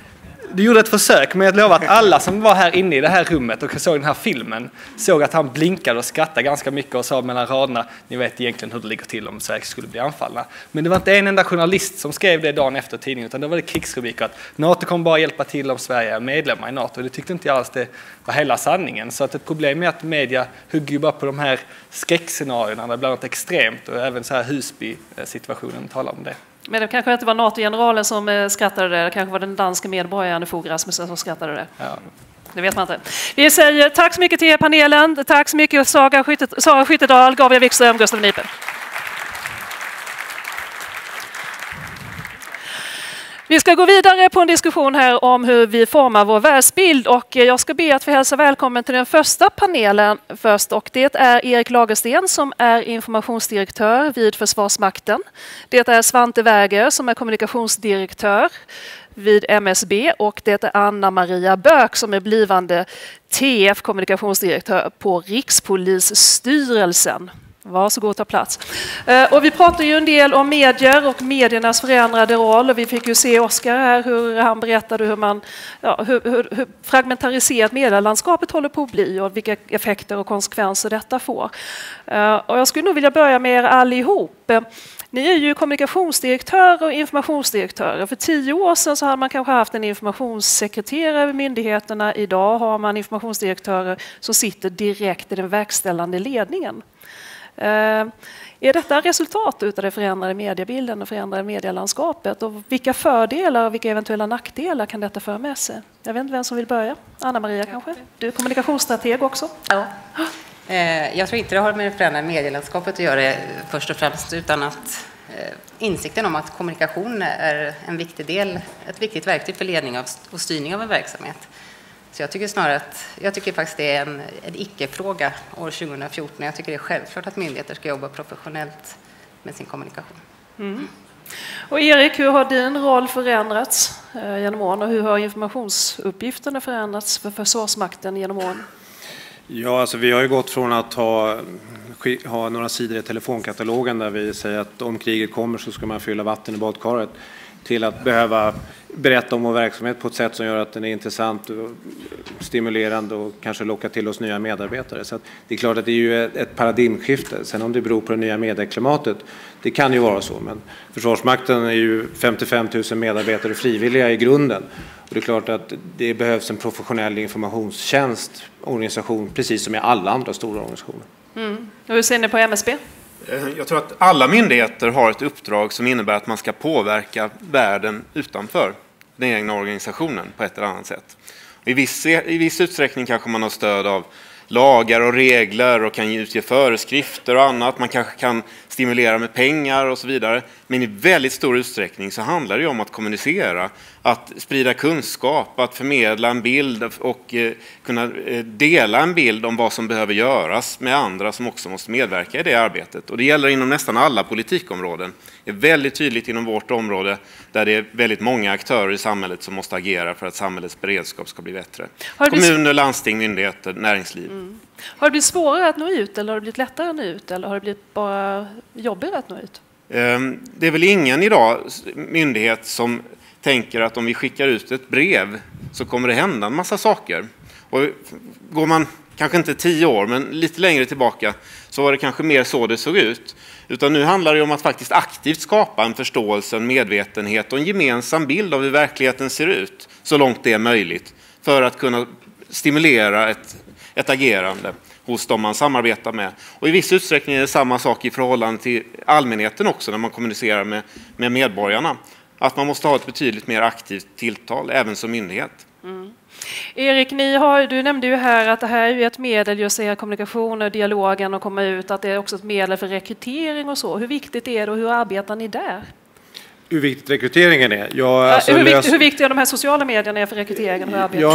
[SPEAKER 5] Du gjorde ett försök, men jag lovar att alla som var här inne i det här rummet och såg den här filmen såg att han blinkade och skrattade ganska mycket och sa mellan raderna, ni vet egentligen hur det ligger till om Sverige skulle bli anfallna. Men det var inte en enda journalist som skrev det dagen efter tidningen, utan det var det krigsrubriker att NATO kommer bara hjälpa till om Sverige är medlemmar i NATO. Och det tyckte inte jag alls det var hela sanningen. Så att ett problem är att media hugger bara på de här skräckscenarierna där bland annat extremt, och även så här Husby-situationen talar om det.
[SPEAKER 1] Men det kanske inte var NATO-generalen som skrattade det, det kanske var den danska medborgaren Fogh Rasmussen som skrattade det. Ja. Det vet man inte. Vi säger tack så mycket till er panelen. Tack så mycket Sara Skyttedal, Gabriel Wikström, Gustav Nipen. Vi ska gå vidare på en diskussion här om hur vi formar vår världsbild och jag ska be att få hälsa välkommen till den första panelen först och det är Erik Lagersten som är informationsdirektör vid Försvarsmakten. Det är Svante Wäger som är kommunikationsdirektör vid M S B och det är Anna-Maria Böök som är blivande T F kommunikationsdirektör på Rikspolisstyrelsen. Varsågod, ta plats. Och vi pratar ju en del om medier och mediernas förändrade roll. Och vi fick ju se Oskar här hur han berättade hur, man, ja, hur, hur, hur fragmentariserat medielandskapet håller på att bli och vilka effekter och konsekvenser detta får. Och jag skulle nog vilja börja med er allihop. Ni är ju kommunikationsdirektörer och informationsdirektörer. För tio år sedan så hade man kanske haft en informationssekreterare vid myndigheterna. Idag har man informationsdirektörer som sitter direkt i den verkställande ledningen. Uh, är detta resultat av det förändrade mediebilden och förändrade medielandskapet? Och vilka fördelar och vilka eventuella nackdelar kan detta föra med sig? Jag vet inte vem som vill börja. Anna-Maria kanske? Du är kommunikationsstrateg också.
[SPEAKER 6] Ja. Uh, jag tror inte det har med det förändrade medielandskapet att göra först och främst utan att uh, insikten om att kommunikation är en viktig del, ett viktigt verktyg för ledning av, och styrning av en verksamhet. Så jag tycker snarare att, jag tycker faktiskt det är en, en icke-fråga år tjugohundrafjorton. Jag tycker det är självklart att myndigheter ska jobba professionellt med sin kommunikation.
[SPEAKER 1] Mm. Och Erik, hur har din roll förändrats eh, genom åren och hur har informationsuppgifterna förändrats för Försvarsmakten genom åren?
[SPEAKER 7] Ja, alltså vi har ju gått från att ha, ha några sidor i telefonkatalogen där vi säger att om kriget kommer så ska man fylla vatten i badkaret till att behöva berätta om vår verksamhet på ett sätt som gör att den är intressant och stimulerande och kanske lockar till oss nya medarbetare. Så att det är klart att det är ju ett paradigmskifte. Sen om det beror på det nya medieklimatet, det kan ju vara så. Men Försvarsmakten är ju femtiofem tusen medarbetare frivilliga i grunden. Och det är klart att det behövs en professionell informationstjänst, organisation, precis som i alla andra stora organisationer.
[SPEAKER 1] Mm. Och hur ser ni på M S B?
[SPEAKER 8] Jag tror att alla myndigheter har ett uppdrag som innebär att man ska påverka världen utanför den egna organisationen på ett eller annat sätt. I viss, i viss utsträckning kanske man har stöd av lagar och regler och kan utge föreskrifter och annat. Man kanske kan stimulera med pengar och så vidare. Men i väldigt stor utsträckning så handlar det ju om att kommunicera, att sprida kunskap, att förmedla en bild och eh, kunna eh, dela en bild om vad som behöver göras med andra som också måste medverka i det arbetet. Och det gäller inom nästan alla politikområden. Det är väldigt tydligt inom vårt område där det är väldigt många aktörer i samhället som måste agera för att samhällets beredskap ska bli bättre. Kommuner, landsting, myndigheter, näringsliv.
[SPEAKER 1] Mm. Har det blivit svårare att nå ut eller har det blivit lättare att nå ut eller har det blivit bara jobbigare att nå ut?
[SPEAKER 8] Det är väl ingen idag myndighet som tänker att om vi skickar ut ett brev så kommer det hända en massa saker. Och går man kanske inte tio år men lite längre tillbaka så var det kanske mer så det såg ut. Utan nu handlar det om att faktiskt aktivt skapa en förståelse, en medvetenhet och en gemensam bild av hur verkligheten ser ut så långt det är möjligt för att kunna stimulera ett, ett agerande hos dem man samarbetar med. Och i viss utsträckning är det samma sak i förhållande till allmänheten också när man kommunicerar med, med medborgarna. Att man måste ha ett betydligt mer aktivt tilltal även som myndighet.
[SPEAKER 1] Mm. Erik, ni har, du nämnde ju här att det här är ett medel just i kommunikationen, dialogen och komma ut, att det är också ett medel för rekrytering och så. Hur viktigt är det och hur arbetar ni där?
[SPEAKER 7] Hur viktigt rekryteringen är? Ja, alltså
[SPEAKER 1] hur,
[SPEAKER 7] lös...
[SPEAKER 1] viktigt, hur viktiga de här sociala medierna är för rekryteringen? Hur arbetar
[SPEAKER 7] ja,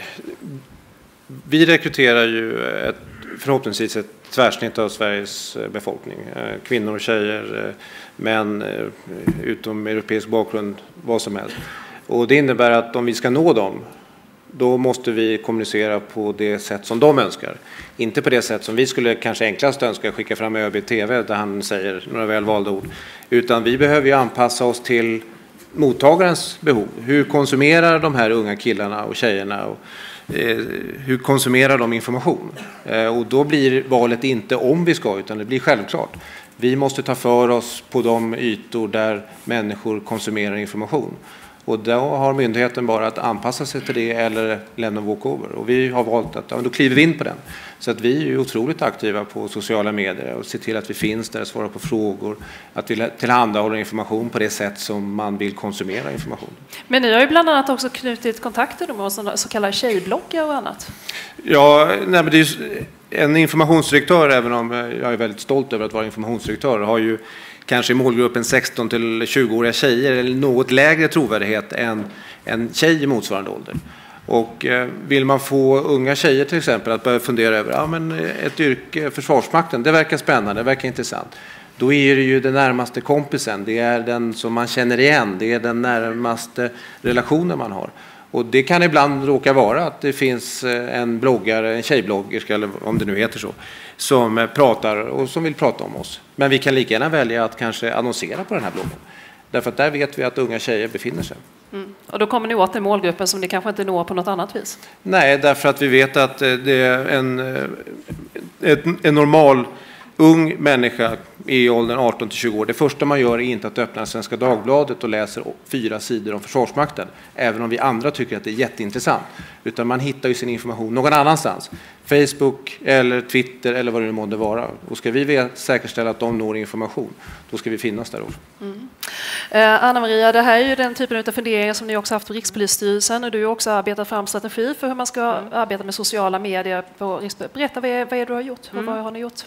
[SPEAKER 7] vi rekryterar ju ett, förhoppningsvis ett tvärsnitt av Sveriges befolkning. Kvinnor och tjejer, män, utom europeisk bakgrund, vad som helst. Och det innebär att om vi ska nå dem, då måste vi kommunicera på det sätt som de önskar. Inte på det sätt som vi skulle kanske enklast önska, skicka fram ÖB i T V där han säger några välvalda ord. Utan vi behöver ju anpassa oss till mottagarens behov. Hur konsumerar de här unga killarna och tjejerna och eh, hur konsumerar de information? Eh, och då blir valet inte om vi ska, utan det blir självklart. Vi måste ta för oss på de ytor där människor konsumerar information. Och då har myndigheten bara att anpassa sig till det eller lämna walkover. Och vi har valt att, ja, då kliver vi in på den. Så att vi är otroligt aktiva på sociala medier och ser till att vi finns där och svarar på frågor. Att vi tillhandahåller information på det sätt som man vill konsumera information. Men
[SPEAKER 1] ni har ju bland annat också knutit kontakter med så kallade tjejbloggar och annat.
[SPEAKER 7] Ja, nej, men det är ju en informationsdirektör, även om jag är väldigt stolt över att vara informationsdirektör, har ju kanske i målgruppen sexton till tjugo-åriga tjejer eller något lägre trovärdighet än en tjej i motsvarande ålder. Och eh, vill man få unga tjejer till exempel att börja fundera över ja, men ett yrke, Försvarsmakten, det verkar spännande, det verkar intressant. Då är det ju den närmaste kompisen, det är den som man känner igen, det är den närmaste relationen man har. Och det kan ibland råka vara att det finns en bloggare, en tjejbloggerska eller om det nu heter så, som pratar och som vill prata om oss. Men vi kan lika gärna välja att kanske annonsera på den här bloggen. Därför att där vet vi att unga tjejer befinner sig.
[SPEAKER 1] Mm. Och då kommer ni åt den målgruppen som ni kanske inte når på något annat vis?
[SPEAKER 7] Nej, därför att vi vet att det är en, en, en normal ung människa i åldern arton till tjugo år. Det första man gör är inte att öppna Svenska Dagbladet och läser fyra sidor om Försvarsmakten. Även om vi andra tycker att det är jätteintressant. Utan man hittar ju sin information någon annanstans. Facebook eller Twitter eller vad det nu måste vara. Och ska vi säkerställa att de når information, då ska vi finnas där också.
[SPEAKER 1] Mm. Eh, Anna-Maria, det här är ju den typen av funderingar som ni också haft på Rikspolisstyrelsen. Och du har också arbetat fram strategi för hur man ska mm. arbeta med sociala medier på Rikspolisstyrelsen. Berätta, vad är, vad är det du har gjort? Mm. Vad har ni gjort?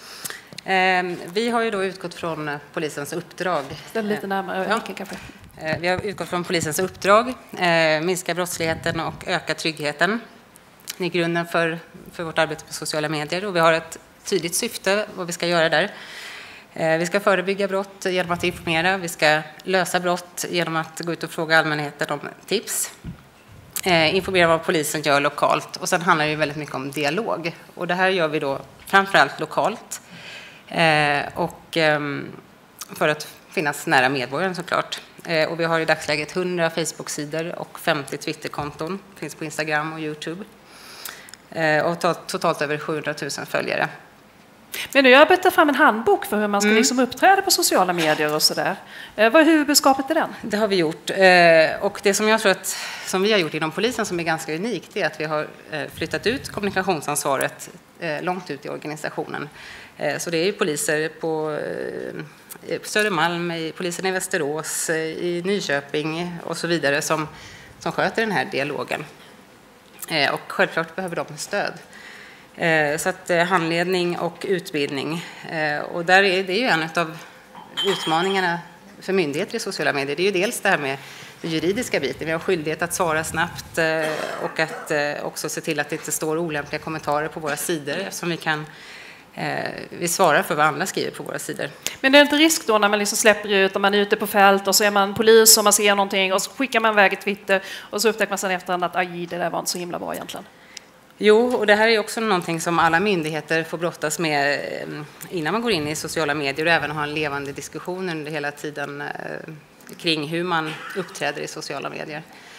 [SPEAKER 6] Vi har ju då utgått från polisens uppdrag.
[SPEAKER 1] Ställ lite närmare, ja. Kanske.
[SPEAKER 6] Vi har utgått från polisens uppdrag, minska brottsligheten och öka tryggheten. Det är grunden för, för vårt arbete på sociala medier och vi har ett tydligt syfte vad vi ska göra där. Vi ska förebygga brott genom att informera, vi ska lösa brott genom att gå ut och fråga allmänheten om tips. Informera vad polisen gör lokalt och sen handlar det väldigt mycket om dialog. Och det här gör vi då framförallt lokalt. Eh, och eh, för att finnas nära medborgaren såklart. Eh, och vi har i dagsläget hundra Facebook-sidor och femtio Twitter-konton. Finns på Instagram och YouTube. Eh, och to- totalt över sjuhundratusen följare.
[SPEAKER 1] Men nu har jag arbetat fram en handbok för hur man ska
[SPEAKER 6] Mm.
[SPEAKER 1] liksom uppträda på sociala medier och sådär. Eh, vad är huvudbudskapet i den?
[SPEAKER 6] Det har vi gjort. Eh, och det som jag tror att som vi har gjort inom polisen som är ganska unikt är att vi har eh, flyttat ut kommunikationsansvaret eh, långt ut i organisationen. Så det är ju poliser på Södermalm, polisen i Västerås, i Nyköping och så vidare som, som sköter den här dialogen. Och självklart behöver de stöd. Så att handledning och utbildning. Och där är det ju en av utmaningarna för myndigheter i sociala medier. Det är ju dels det här med den juridiska biten. Vi har skyldighet att svara snabbt och att också se till att det inte står olämpliga kommentarer på våra sidor som vi kan vi svarar för vad andra skriver på våra sidor.
[SPEAKER 1] Men det är inte risk då när man liksom släpper ut, om man är ute på fält och så är man polis och man ser någonting och så skickar man iväg i Twitter och så upptäcker man sedan efterhand att aj, det där var inte så himla bra egentligen.
[SPEAKER 6] Jo, och det här är också någonting som alla myndigheter får brottas med innan man går in i sociala medier och även ha en levande diskussion under hela tiden kring hur man uppträder i sociala medier.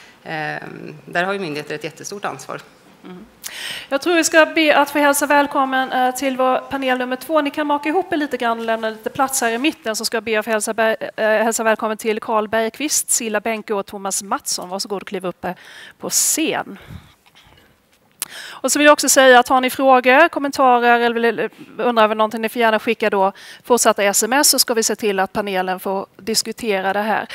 [SPEAKER 6] Där har ju myndigheter ett jättestort ansvar.
[SPEAKER 1] Mm. Jag tror vi ska be att få hälsa välkommen till vår panel nummer två. Ni kan maka ihop er lite grann och lämna lite plats här i mitten, så ska jag be att få hälsa, hälsa välkommen till Carl Bergqvist, Silla Benke och Thomas Mattsson. Varsågod och kliva upp på scen. Och så vill jag också säga att har ni frågor, kommentarer eller undrar över någonting, ni får gärna skicka då fortsatta sms, så ska vi se till att panelen får diskutera det här.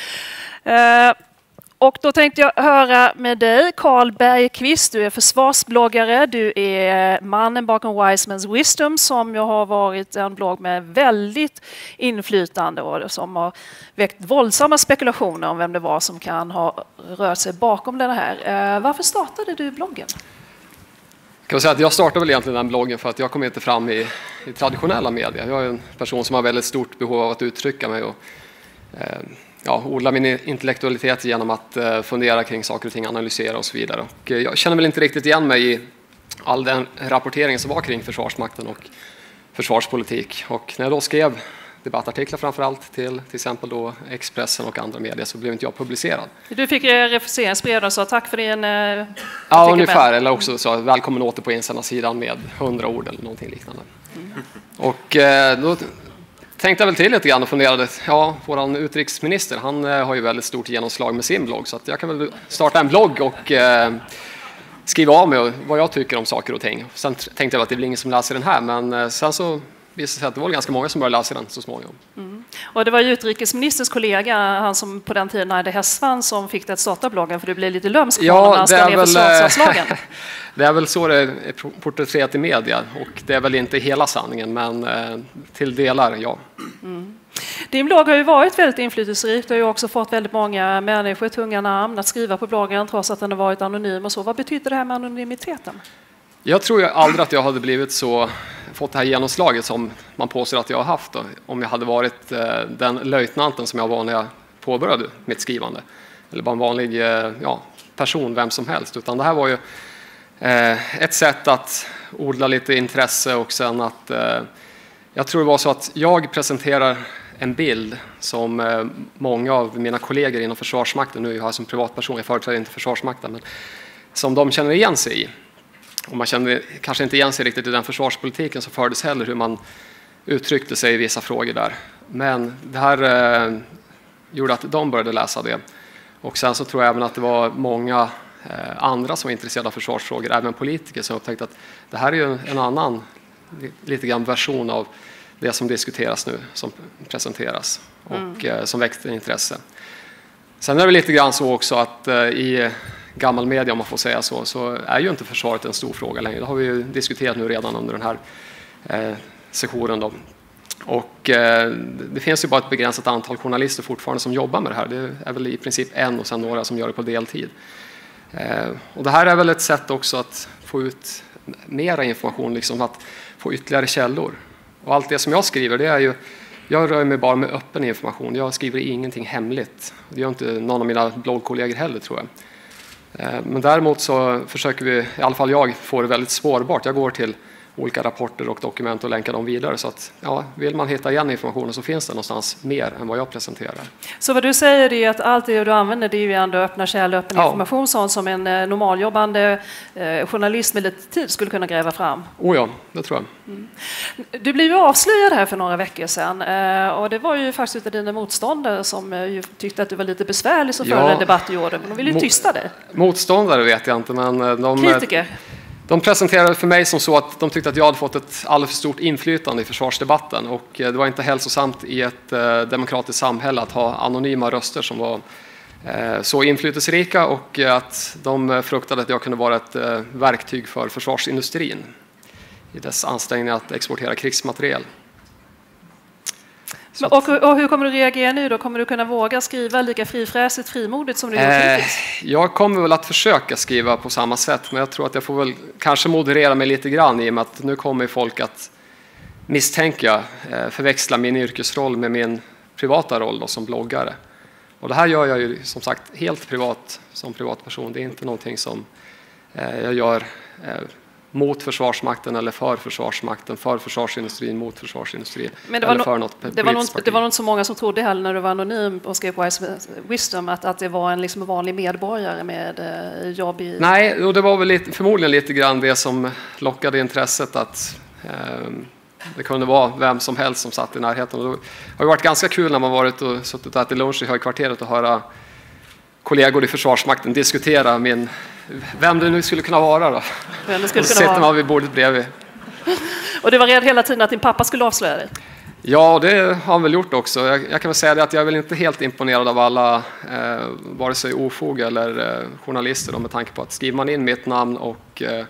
[SPEAKER 1] Och då tänkte jag höra med dig, Carl Bergqvist. Du är försvarsbloggare, du är mannen bakom Wise Men's Wisdom som ju har varit en blogg med väldigt inflytande och som har väckt våldsamma spekulationer om vem det var som kan ha rört sig bakom det här. Varför startade du bloggen?
[SPEAKER 9] Kan jag säga att jag startade väl egentligen den bloggen för att jag kom inte fram i, i traditionella medier. Jag är en person som har väldigt stort behov av att uttrycka mig och eh, ja, odla min intellektualitet genom att uh, fundera kring saker och ting, analysera och så vidare. Och, uh, jag känner väl inte riktigt igen mig i all den rapportering som var kring Försvarsmakten och försvarspolitik. Och när jag då skrev debattartiklar framförallt till till exempel då Expressen och andra medier, så blev inte jag publicerad.
[SPEAKER 1] Du fick refuseringsbrev och sa tack för din uh,
[SPEAKER 9] Ja, ungefär. Eller också sa välkommen åter på insändarsidan med hundra ord eller någonting liknande. Mm. Och uh, då tänkte jag väl till lite grann och funderade, ja, våran utrikesminister, han eh, har ju väldigt stort genomslag med sin blogg, så att jag kan väl starta en blogg och eh, skriva av mig vad jag tycker om saker och ting. Sen tänkte jag att det är väl ingen som läser den här, men eh, sen så visade det sig att det var ganska många som började läsa den så småningom.
[SPEAKER 1] Mm. Och det var ju utrikesministerns kollega, han som på den tiden hade hästsvans, som fick det att starta bloggen, för det blev lite lömsk
[SPEAKER 9] ja,
[SPEAKER 1] när han ska ner försvarsanslagen.
[SPEAKER 9] Det är väl så det är porträtterat i media, och det är väl inte hela sanningen, men eh, till delar, ja.
[SPEAKER 1] Mm. Din blogg har ju varit väldigt inflytelserik. Du har ju också fått väldigt många människor, tunga namn, att skriva på bloggen trots att den har varit anonym och så. Vad betyder det här med anonymiteten?
[SPEAKER 9] Jag tror ju aldrig att jag hade blivit så, fått det här genomslaget som man påstår att jag har haft då, om jag hade varit eh, den löjtnanten som jag var när jag påbörjade mitt skrivande. Eller bara en vanlig eh, ja, person, vem som helst. Utan det här var ju eh, ett sätt att odla lite intresse och sen att eh, jag tror det var så att jag presenterar en bild som eh, många av mina kollegor inom Försvarsmakten, nu är jag som privatperson, jag företräder inte Försvarsmakten, men som de känner igen sig i. Och man känner kanske inte igen sig riktigt i den försvarspolitiken som fördes heller, hur man uttryckte sig i vissa frågor där. Men det här eh, gjorde att de började läsa det. Och sen så tror jag även att det var många eh, andra som var intresserade av försvarsfrågor, även politiker, som upptäckte att det här är ju en annan lite grann version av det som diskuteras nu, som presenteras och mm. eh, som väckte intresse. Sen är det lite grann så också att eh, i gammal media, om man får säga så, så är ju inte försvaret en stor fråga längre. Det har vi ju diskuterat nu redan under den här eh, sessionen då. Och eh, det finns ju bara ett begränsat antal journalister fortfarande som jobbar med det här. Det är väl i princip en och sen några som gör det på deltid. Eh, och det här är väl ett sätt också att få ut mera information, liksom att få ytterligare källor. Och allt det som jag skriver, det är ju, jag rör mig bara med öppen information. Jag skriver ingenting hemligt. Det gör inte någon av mina bloggkollegor heller, tror jag. Men däremot så försöker vi, i alla fall jag, få det väldigt spårbart. Jag går till olika rapporter och dokument och länkar dem vidare. Så att, ja, vill man hitta igen informationen så finns det någonstans mer än vad jag presenterar.
[SPEAKER 1] Så vad du säger är att allt det du använder, det är ju ändå öppna källor, öppen ja. information, sånt som en normaljobbande eh, journalist med lite tid skulle kunna gräva fram.
[SPEAKER 9] Oh ja, det tror jag.
[SPEAKER 1] Mm. Du blev ju avslöjad här för några veckor sedan eh, och det var ju faktiskt av dina motståndare som eh, ju tyckte att du var lite besvärlig som ja. förra debatt gjorde, men de ville ju tysta dig.
[SPEAKER 9] Motståndare vet jag inte, men de...
[SPEAKER 1] Kritiker?
[SPEAKER 9] De presenterade för mig som så att de tyckte att jag hade fått ett alldeles för stort inflytande i försvarsdebatten, och det var inte hälsosamt i ett eh, demokratiskt samhälle att ha anonyma röster som var eh, så inflytelserika, och att de fruktade att jag kunde vara ett eh, verktyg för försvarsindustrin i dess ansträngning att exportera krigsmateriel.
[SPEAKER 1] Men, och, och hur kommer du reagera nu då? Kommer du kunna våga skriva lika frifräsigt, frimodigt som du gjort
[SPEAKER 9] eh,
[SPEAKER 1] hittills?
[SPEAKER 9] Jag kommer väl att försöka skriva på samma sätt, men jag tror att jag får väl kanske moderera mig lite grann, i och med att nu kommer folk att misstänka, eh, förväxla min yrkesroll med min privata roll då, som bloggare. Och det här gör jag ju som sagt helt privat som privatperson. Det är inte någonting som eh, jag gör eh, mot Försvarsmakten eller för Försvarsmakten, för försvarsindustrin, mot försvarsindustrin. Men det var, no något
[SPEAKER 1] det, var något, det var inte så många som trodde heller när du var anonym och skrev på Wise Wisdom att, att det var en liksom vanlig medborgare med eh, jobb i...
[SPEAKER 9] Nej, och det var väl lite, förmodligen lite grann det som lockade intresset, att eh, det kunde vara vem som helst som satt i närheten. Och det har varit ganska kul när man varit och suttit och ätit lunch i högkvarteret och höra kollegor i Försvarsmakten diskutera min, vem det nu skulle kunna vara då. Vem det skulle kunna vara. Man vid bordet bredvid.
[SPEAKER 1] Och det var rädd hela tiden att din pappa skulle avslöja dig?
[SPEAKER 9] Ja, det har han väl gjort också. Jag, jag kan väl säga det att jag är väl inte helt imponerad av alla, eh, vare sig ofog eller eh, journalister då, med tanke på att skriver man in mitt namn och eh,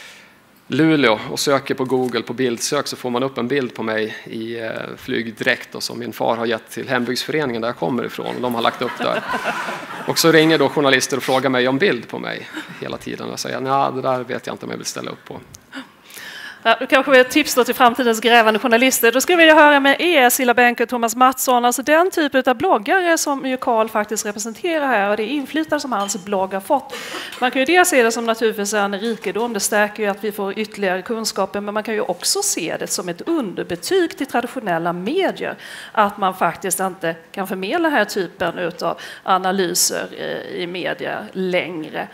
[SPEAKER 9] Luleå och söker på Google på bildsök, så får man upp en bild på mig i eh, flygdräkt då, som min far har gett till hembygdsföreningen där jag kommer ifrån, och de har lagt upp där. Och så ringer då journalister och frågar mig om bild på mig hela tiden, och jag säger nej, det där vet jag inte om jag vill ställa upp på.
[SPEAKER 1] Ja, du kanske vill ett tips då till framtidens grävande journalister. Då skulle jag vilja höra med er, Cilla Benke och Thomas Mattsson, alltså den typ av bloggare som ju Carl faktiskt representerar här, och det inflytande som hans blogg har fått. Man kan ju dels se det som naturligtvis en rikedom, det stärker ju att vi får ytterligare kunskaper, men man kan ju också se det som ett underbetyg till traditionella medier, att man faktiskt inte kan förmedla den här typen av analyser i media längre.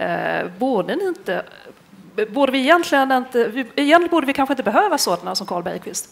[SPEAKER 1] Borde ni inte Borde vi egentligen inte, egentligen borde vi kanske inte behöva sådana som Carl Bergqvist,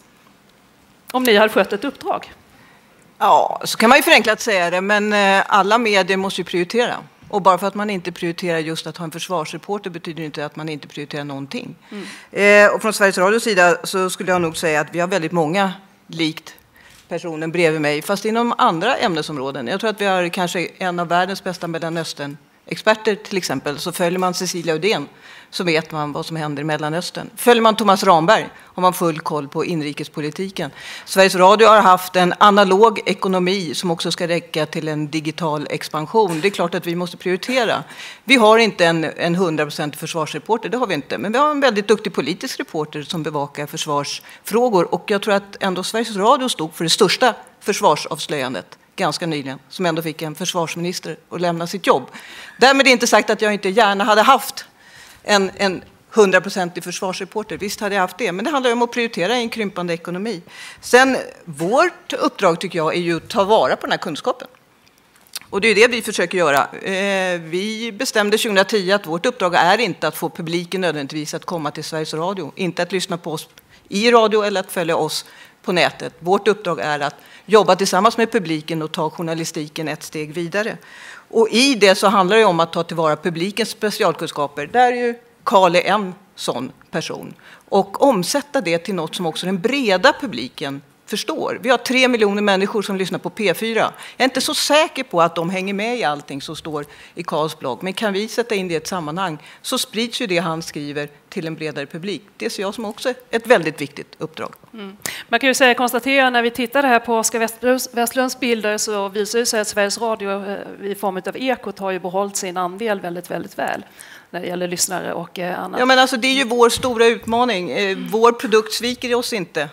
[SPEAKER 1] om ni hade skött ett uppdrag?
[SPEAKER 10] Ja, så kan man ju förenklat säga det, men alla medier måste ju prioritera. Och bara för att man inte prioriterar just att ha en försvarsreporter betyder inte att man inte prioriterar någonting. Mm. Eh, och från Sveriges Radios sida så skulle jag nog säga att vi har väldigt många likt personen bredvid mig, fast inom andra ämnesområden. Jag tror att vi har kanske en av världens bästa Mellanöstern experter till exempel, så följer man Cecilia Uddén så vet man vad som händer i Mellanöstern. Följer man Thomas Ramberg har man full koll på inrikespolitiken. Sveriges Radio har haft en analog ekonomi som också ska räcka till en digital expansion. Det är klart att vi måste prioritera. Vi har inte en, en hundra procent försvarsreporter, det har vi inte. Men vi har en väldigt duktig politisk reporter som bevakar försvarsfrågor. Och jag tror att ändå Sveriges Radio stod för det största försvarsavslöjandet ganska nyligen, som ändå fick en försvarsminister att lämna sitt jobb. Därmed är inte sagt att jag inte gärna hade haft en, en hundraprocentig försvarsreporter. Visst hade jag haft det, men det handlar om att prioritera i en krympande ekonomi. Sen, vårt uppdrag tycker jag är ju att ta vara på den här kunskapen. Och det är det vi försöker göra. Eh, vi bestämde tjugohundratio att vårt uppdrag är inte att få publiken nödvändigtvis att komma till Sveriges Radio. Inte att lyssna på oss i radio eller att följa oss på nätet. Vårt uppdrag är att jobba tillsammans med publiken och ta journalistiken ett steg vidare. Och i det så handlar det om att ta tillvara publikens specialkunskaper. Där är ju Carl en sån person. Och omsätta det till något som också den breda publiken förstår. Vi har tre miljoner människor som lyssnar på P fyra. Jag är inte så säker på att de hänger med i allting som står i Carls blogg. Men kan vi sätta in det i ett sammanhang så sprids ju det han skriver till en bredare publik. Det ser jag som också ett väldigt viktigt uppdrag.
[SPEAKER 1] Mm. Man kan ju säga, konstatera när vi tittade här på Oskar Westlunds bilder så visar det sig att Sveriges Radio i form av Ekot har ju behållit sin andel väldigt, väldigt väl när det gäller lyssnare och annat.
[SPEAKER 10] Ja, men alltså, det är ju vår stora utmaning. Vår produkt sviker oss inte.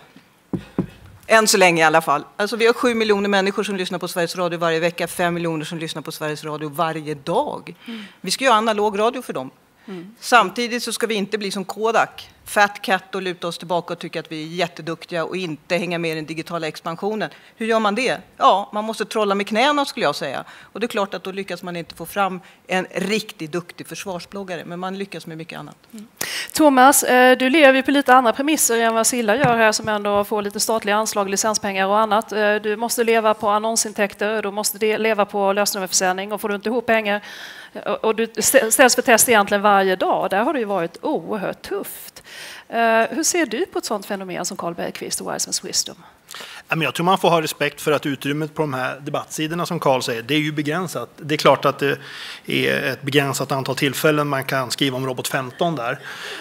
[SPEAKER 10] Än så länge i alla fall. Alltså, vi har sju miljoner människor som lyssnar på Sveriges Radio varje vecka, fem miljoner som lyssnar på Sveriges Radio varje dag. Mm. Vi ska göra analog radio för dem. Mm. Samtidigt så ska vi inte bli som Kodak, fat cat, och luta oss tillbaka och tycka att vi är jätteduktiga och inte hänga med i den digitala expansionen. Hur gör man det? Ja, man måste trolla med knäna skulle jag säga. Och det är klart att då lyckas man inte få fram en riktigt duktig försvarsbloggare, men man lyckas med mycket annat. Mm.
[SPEAKER 1] Thomas, du lever på lite andra premisser än vad Silla gör här som ändå får lite statliga anslag, licenspengar och annat. Du måste leva på annonsintäkter, du måste leva på lösnummerförsäljning och får du inte ihop pengar och du ställs för test egentligen varje dag. Där har det ju varit oerhört tufft. Hur ser du på ett sådant fenomen som Carl Bergqvist och Wise Man's Wisdom?
[SPEAKER 11] Jag tror man får ha respekt för att utrymmet på de här debattsidorna som Carl säger, det är ju begränsat. Det är klart att det är ett begränsat antal tillfällen man kan skriva om Robot femton där.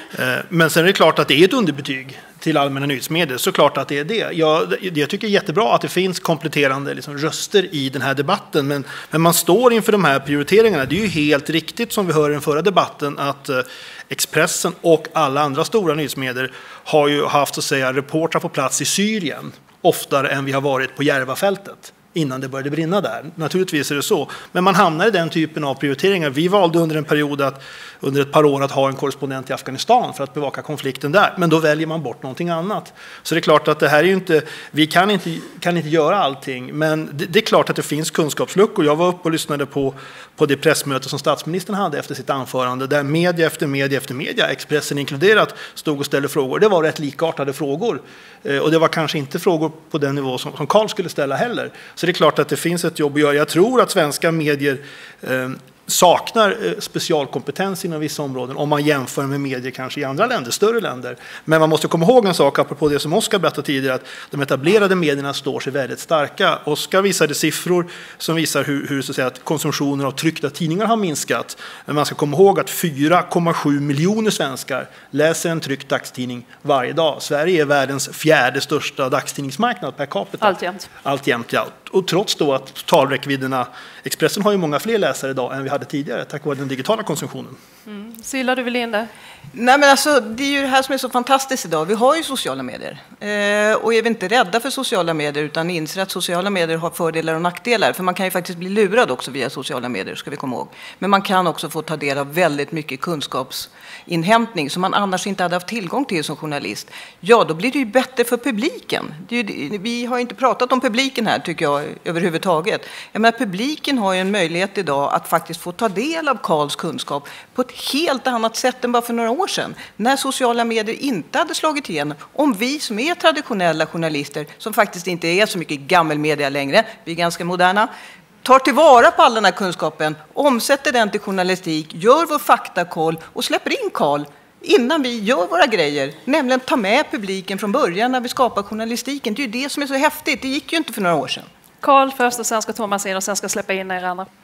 [SPEAKER 11] Men sen är det klart att det är ett underbetyg till allmänna nyhetsmedier, såklart att det är det. Jag, jag tycker det är jättebra att det finns kompletterande liksom, röster i den här debatten, men, men man står inför de här prioriteringarna. Det är ju helt riktigt som vi hör i den förra debatten att eh, Expressen och alla andra stora nyhetsmedier har ju haft så att säga reportrar på plats i Syrien oftare än vi har varit på Järvafältet innan det började brinna där. Naturligtvis är det så. Men man hamnar i den typen av prioriteringar. Vi valde under en period att under ett par år att ha en korrespondent i Afghanistan för att bevaka konflikten där. Men då väljer man bort någonting annat. Så det är klart att det här är ju inte, vi kan inte, kan inte göra allting. Men det, det är klart att det finns kunskapsluckor. Jag var uppe och lyssnade på, på det pressmöte som statsministern hade efter sitt anförande. Där media efter media efter media, Expressen inkluderat, stod och ställde frågor. Det var rätt likartade frågor. Eh, och det var kanske inte frågor på den nivå som, som Carl skulle ställa heller. Så det är klart att det finns ett jobb att göra. Jag tror att svenska medier eh, saknar eh, specialkompetens inom vissa områden om man jämför med medier kanske i andra länder, större länder. Men man måste komma ihåg en sak apropå det som Oskar berättade tidigare, att de etablerade medierna står sig väldigt starka. Oskar visade siffror som visar hur, hur så att säga, att konsumtionen av tryckta tidningar har minskat. Men man ska komma ihåg att fyra komma sju miljoner svenskar läser en tryckt dagstidning varje dag. Sverige är världens fjärde största dagstidningsmarknad per capita.
[SPEAKER 1] Alltjämt.
[SPEAKER 11] Alltjämt, ja. Och trots då att totalräckvidderna, Expressen har ju många fler läsare idag än vi hade tidigare tack vare den digitala konsumtionen.
[SPEAKER 1] Mm. Silla, du vill in där?
[SPEAKER 10] Nej, men alltså, det är ju det här som är så fantastiskt idag. Vi har ju sociala medier. Eh, och är vi inte rädda för sociala medier utan inser att sociala medier har fördelar och nackdelar. För man kan ju faktiskt bli lurad också via sociala medier, ska vi komma ihåg. Men man kan också få ta del av väldigt mycket kunskapsinhämtning som man annars inte hade haft tillgång till som journalist. Ja, då blir det ju bättre för publiken. Det är ju, vi har inte pratat om publiken här, tycker jag, överhuvudtaget. Jag menar, publiken har ju en möjlighet idag att faktiskt få ta del av Carls kunskap på ett helt annat sätt än bara för några år sedan, när sociala medier inte hade slagit igenom. Om vi som är traditionella journalister, som faktiskt inte är så mycket gammelmedia längre, vi är ganska moderna, tar tillvara på all den här kunskapen, omsätter den till journalistik, gör vår faktakoll och släpper in Carl innan vi gör våra grejer, nämligen ta med publiken från början när vi skapar journalistiken. Det är ju det som är så häftigt. Det gick ju inte för några år sedan.
[SPEAKER 1] Carl först och sen ska Thomas in och sen ska släppa in er andra.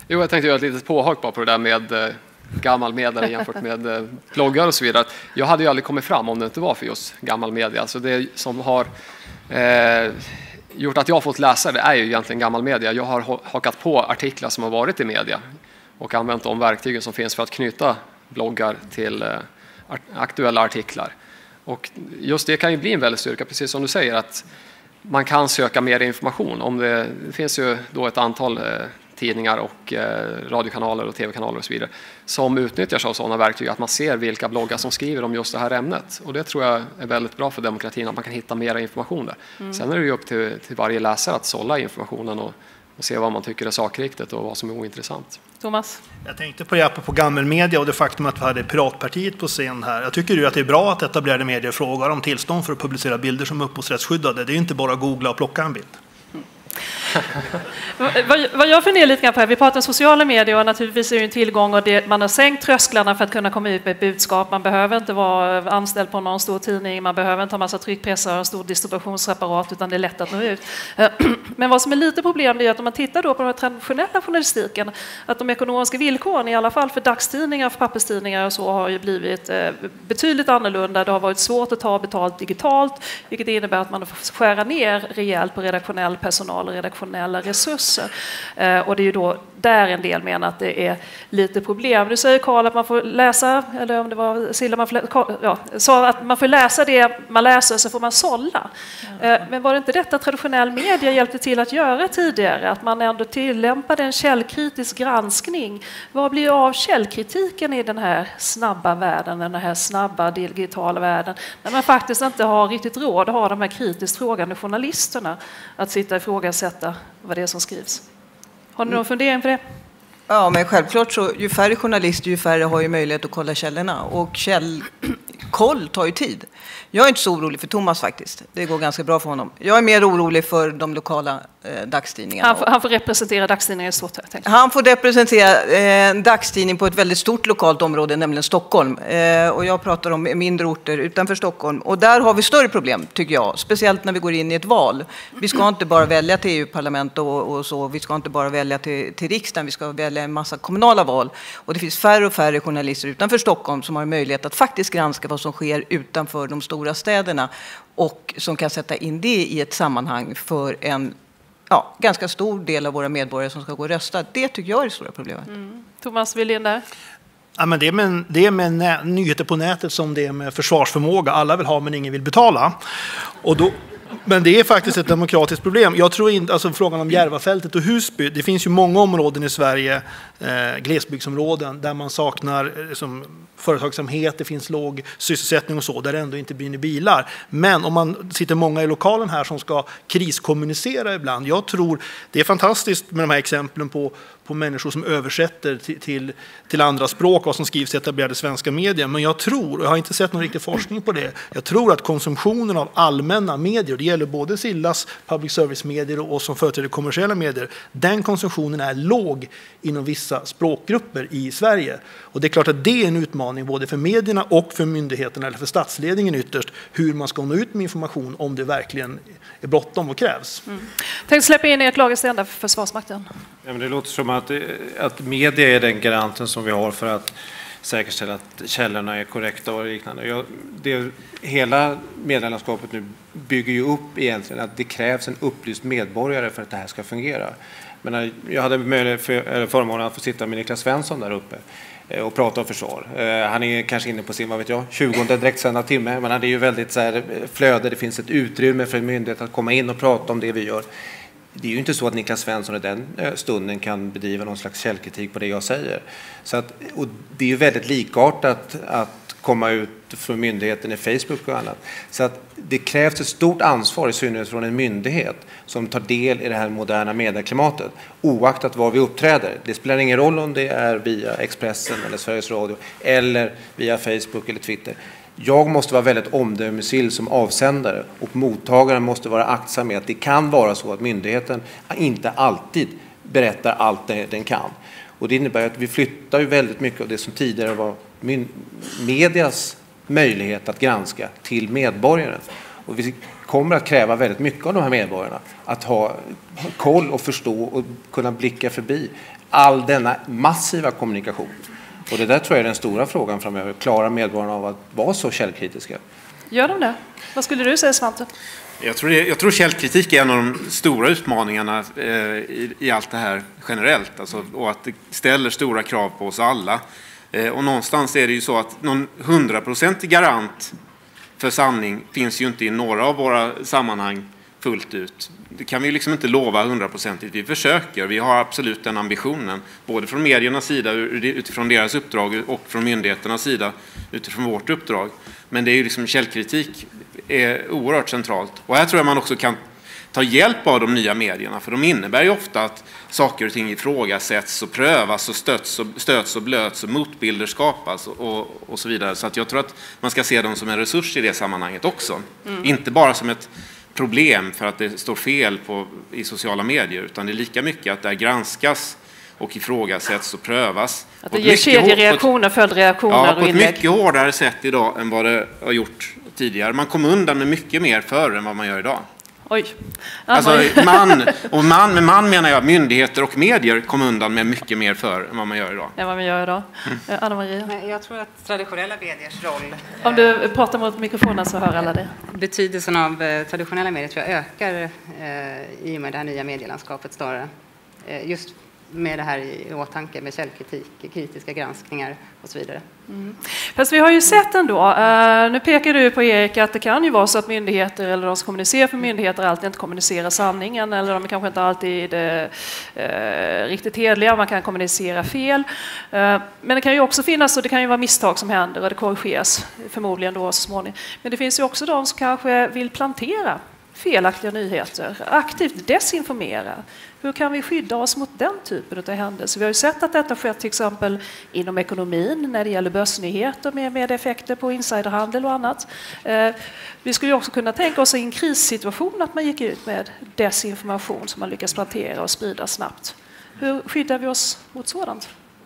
[SPEAKER 9] Jo, jag tänkte göra ett litet påhak bara på det där med eh, gammal media jämfört med eh, bloggar och så vidare. Jag hade ju aldrig kommit fram om det inte var för just gammal media. Så det som har eh, gjort att jag har fått läsa det är ju egentligen gammal media. Jag har hakat på artiklar som har varit i media och använt de verktygen som finns för att knyta bloggar till eh, aktuella artiklar. Och just det kan ju bli en väldigt styrka, precis som du säger, att man kan söka mer information. Om det, det finns ju då ett antal eh, tidningar och eh, radiokanaler och tv-kanaler och så vidare som utnyttjar sig av sådana verktyg, att man ser vilka bloggar som skriver om just det här ämnet. Och det tror jag är väldigt bra för demokratin, att man kan hitta mera information där. Mm. Sen är det ju upp till, till varje läsare att sålla informationen och, och se vad man tycker är sakriktigt och vad som är ointressant.
[SPEAKER 1] Thomas?
[SPEAKER 11] Jag tänkte på det på gammelmedia och det faktum att vi hade Piratpartiet på scen här. Jag tycker ju att det är bra att etablerade medier frågar om tillstånd för att publicera bilder som är upphovsrättsskyddade. Det är ju inte bara att googla och plocka en bild.
[SPEAKER 1] Vad jag funderar lite grann på här, vi pratar om sociala medier och naturligtvis är det en tillgång och det, man har sänkt trösklarna för att kunna komma ut med ett budskap. Man behöver inte vara anställd på någon stor tidning, man behöver inte ha massa tryckpressar och en stor distributionsapparat, utan det är lätt att nå ut. Men vad som är lite problem är att om man tittar då på den traditionella journalistiken, att de ekonomiska villkoren, i alla fall för dagstidningar och för papperstidningar och så, har ju blivit betydligt annorlunda. Det har varit svårt att ta betalt digitalt, vilket innebär att man får skära ner rejält på redaktionell personal och redaktionella resurser. Eh, och det är ju då där en del menar att det är lite problem. Du säger, Carl, att man får läsa, eller om det var Silla, man får, ja, sa att man får läsa det man läser, så får man sålla. Eh, men var det inte detta traditionell media hjälpte till att göra tidigare? Att man ändå tillämpade en källkritisk granskning. Vad blir av källkritiken i den här snabba världen, den här snabba digitala världen, när man faktiskt inte har riktigt råd att ha de här kritiskt frågande journalisterna att sitta och ifrågasätta vad det är som skrivs? Har ni någon fundering på det?
[SPEAKER 10] Ja, men självklart så ju färre journalister, ju färre har ju möjlighet att kolla källorna. Och källkoll tar ju tid. Jag är inte så orolig för Thomas faktiskt. Det går ganska bra för honom. Jag är mer orolig för de lokala eh, dagstidningarna.
[SPEAKER 1] Han får, han får representera dagstidningar i stort.
[SPEAKER 10] Han får representera en eh, dagstidning på ett väldigt stort lokalt område, nämligen Stockholm. Eh, och jag pratar om mindre orter utanför Stockholm. Och där har vi större problem, tycker jag. Speciellt när vi går in i ett val. Vi ska inte bara välja till E U-parlament och, och så. Vi ska inte bara välja till, till riksdagen. Vi ska välja en massa kommunala val. Och det finns färre och färre journalister utanför Stockholm som har möjlighet att faktiskt granska vad som sker utanför de stora städerna och som kan sätta in det i ett sammanhang för en ja, ganska stor del av våra medborgare som ska gå och rösta. Det tycker jag är det stora problemet.
[SPEAKER 1] Mm. Thomas Wilén där?
[SPEAKER 11] Ja, men det är med, det är med nä- nyheter på nätet som det är med försvarsförmåga. Alla vill ha men ingen vill betala. Och då, men det är faktiskt ett demokratiskt problem. Jag tror inte, alltså frågan om Järvafältet och Husby, det finns ju många områden i Sverige, eh, glesbygdsområden, där man saknar eh, som företagsamhet, det finns låg sysselsättning och så, där det ändå inte brinner bilar. Men om man sitter många i lokalen här som ska kriskommunicera ibland, jag tror det är fantastiskt med de här exemplen på, på människor som översätter till, till, till andra språk vad som skrivs i etablerade svenska medier. Men jag tror, och jag har inte sett någon riktig forskning på det, jag tror att konsumtionen av allmänna medier, det gäller både Sillas public service-medier och oss som företräder kommersiella medier, den konsumtionen är låg inom vissa språkgrupper i Sverige. Och det är klart att det är en utmaning både för medierna och för myndigheterna eller för statsledningen ytterst, hur man ska nå ut med information om det verkligen är bråttom och krävs.
[SPEAKER 1] Mm. Tänk släppa in ert lagerstända för Försvarsmakten.
[SPEAKER 7] Ja, men det låter som att, att media är den garanten som vi har för att säkerställa att källorna är korrekta och liknande. Jag, det, hela medielandskapet nu bygger ju upp egentligen att det krävs en upplyst medborgare för att det här ska fungera. Men jag hade möjlighet för, eller förmånen att få sitta med Niklas Svensson där uppe och prata om försvar. Han är kanske inne på sin, vad vet jag, tjugonde direktsända timme, men det är ju väldigt så här flöde, det finns ett utrymme för en myndighet att komma in och prata om det vi gör. Det är ju inte så att Niklas Svensson i den stunden kan bedriva någon slags källkritik på det jag säger. Så att, och det är ju väldigt likartat att komma ut från myndigheten i Facebook och annat. Så att det krävs ett stort ansvar i synnerhet från en myndighet som tar del i det här moderna medieklimatet oaktat var vi uppträder. Det spelar ingen roll om det är via Expressen eller Sveriges Radio eller via Facebook eller Twitter. Jag måste vara väldigt omdömesgill som avsändare och mottagaren måste vara aktsam med att det kan vara så att myndigheten inte alltid berättar allt den kan. Och det innebär att vi flyttar ju väldigt mycket av det som tidigare var medias möjlighet att granska till medborgaren. Och vi kommer att kräva väldigt mycket av de här medborgarna att ha koll och förstå och kunna blicka förbi all denna massiva kommunikation. Och det där tror jag är den stora frågan framöver. Klarar medborgarna av att vara så källkritiska?
[SPEAKER 1] Gör de det? Vad skulle du säga, Svante?
[SPEAKER 8] Jag tror, det, jag tror källkritik är en av de stora utmaningarna eh, i, i allt det här generellt. Alltså, och att det ställer stora krav på oss alla. Eh, och någonstans är det ju så att någon hundraprocentig garant för sanning finns ju inte i några av våra sammanhang fullt ut. Det kan vi liksom inte lova hundraprocentigt. Vi försöker, vi har absolut den ambitionen. Både från mediernas sida utifrån deras uppdrag och från myndigheternas sida utifrån vårt uppdrag. Men det är ju liksom källkritik är oerhört centralt. Och här tror jag man också kan ta hjälp av de nya medierna. För de innebär ju ofta att saker och ting ifrågasätts och prövas och stöts och, stöts och blöts och motbilder skapas och, och, och så vidare. Så att jag tror att man ska se dem som en resurs i det sammanhanget också. Mm. Inte bara som ett problem för att det står fel på, i sociala medier, utan det är lika mycket att det granskas och ifrågasätts och prövas.
[SPEAKER 1] Att det ger kedjereaktioner, följdreaktioner
[SPEAKER 8] ja,
[SPEAKER 1] och
[SPEAKER 8] på ett
[SPEAKER 1] inlägg.
[SPEAKER 8] mycket hårdare sätt idag än vad det har gjort tidigare. Man kom undan med mycket mer förr än vad man gör idag.
[SPEAKER 1] Oj.
[SPEAKER 8] Alltså man, och man, med man menar jag myndigheter och medier kom undan med mycket mer förr än vad man gör idag.
[SPEAKER 1] Ja, vad man gör idag.
[SPEAKER 8] Mm.
[SPEAKER 1] Anna-Maria?
[SPEAKER 6] Jag tror att traditionella mediers roll...
[SPEAKER 1] Om du pratar mot mikrofonen så hör alla det.
[SPEAKER 6] Betydelsen av eh, traditionella medier tror jag ökar eh, i och med det här nya medielandskapet snarare. Eh, just med det här i åtanke med källkritik, kritiska granskningar och så vidare.
[SPEAKER 1] Mm. Fast vi har ju sett ändå, uh, nu pekar du på Erik att det kan ju vara så att myndigheter eller de som kommunicerar för myndigheter alltid inte kommunicerar sanningen eller de är kanske inte alltid uh, riktigt hedliga, man kan kommunicera fel. Uh, men det kan ju också finnas, och det kan ju vara misstag som händer och det korrigeras förmodligen då så småningom. Men det finns ju också de som kanske vill plantera felaktiga nyheter, aktivt desinformera. Hur kan vi skydda oss mot den typen av händelser? Vi har ju sett att detta sker till exempel inom ekonomin när det gäller börsnyheter med, med effekter på insiderhandel och annat. Eh, vi skulle ju också kunna tänka oss i en krissituation att man gick ut med desinformation som man lyckas plantera och sprida snabbt. Hur skyddar vi oss mot sådant?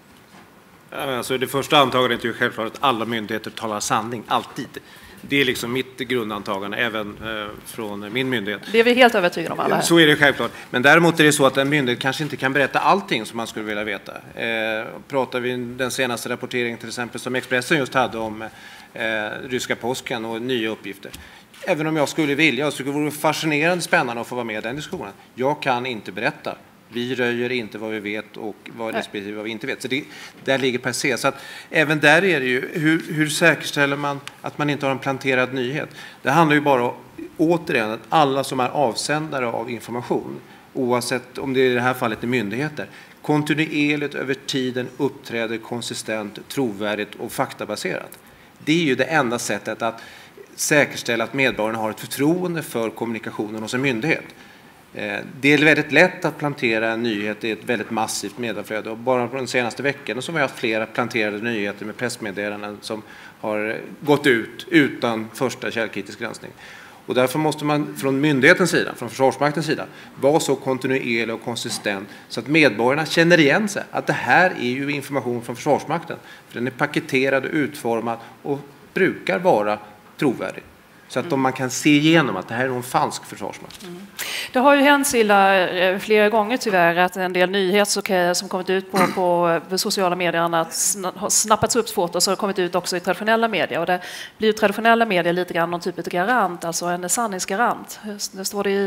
[SPEAKER 7] Ja, alltså det första antagandet är ju självklart att alla myndigheter talar sanning, alltid. Det är liksom mitt grundantagande, även eh, från min myndighet.
[SPEAKER 1] Det är vi helt övertygade om alla här.
[SPEAKER 7] Så är det självklart. Men däremot är det så att en myndighet kanske inte kan berätta allting som man skulle vilja veta. Eh, pratar vi den senaste rapporteringen till exempel som Expressen just hade om eh, ryska påsken och nya uppgifter. Även om jag skulle vilja, och det vore fascinerande spännande att få vara med i den diskussionen. Jag kan inte berätta. Vi röjer inte vad vi vet och vad respektive vad vi inte vet. Så det, där ligger per se. Så att även där är det ju, hur, hur säkerställer man att man inte har en planterad nyhet? Det handlar ju bara återigen att alla som är avsändare av information, oavsett om det är i det här fallet är myndigheter, kontinuerligt över tiden uppträder konsistent, trovärdigt och faktabaserat. Det är ju det enda sättet att säkerställa att medborgarna har ett förtroende för kommunikationen hos en myndighet. Det är väldigt lätt att plantera en nyhet i ett väldigt massivt medieflöde. Och bara på den senaste veckan så har vi haft flera planterade nyheter med pressmeddelanden som har gått ut utan första källkritisk granskning. Och därför måste man från myndighetens sida, från Försvarsmaktens sida, vara så kontinuerlig och konsistent så att medborgarna känner igen sig. Att det här är ju information från Försvarsmakten. För den är paketerad och utformad och brukar vara trovärdig. Så att mm. man kan se igenom att det här är en falsk försvarsmakt. Mm.
[SPEAKER 1] Det har ju hänt Silla flera gånger tyvärr att en del nyheter som kommit ut på, på sociala medier har snappats upp fort och så har kommit ut också i traditionella medier. Och det blir ju traditionella medier lite grann någon typ av garant, alltså en sanningsgarant. Det står det i,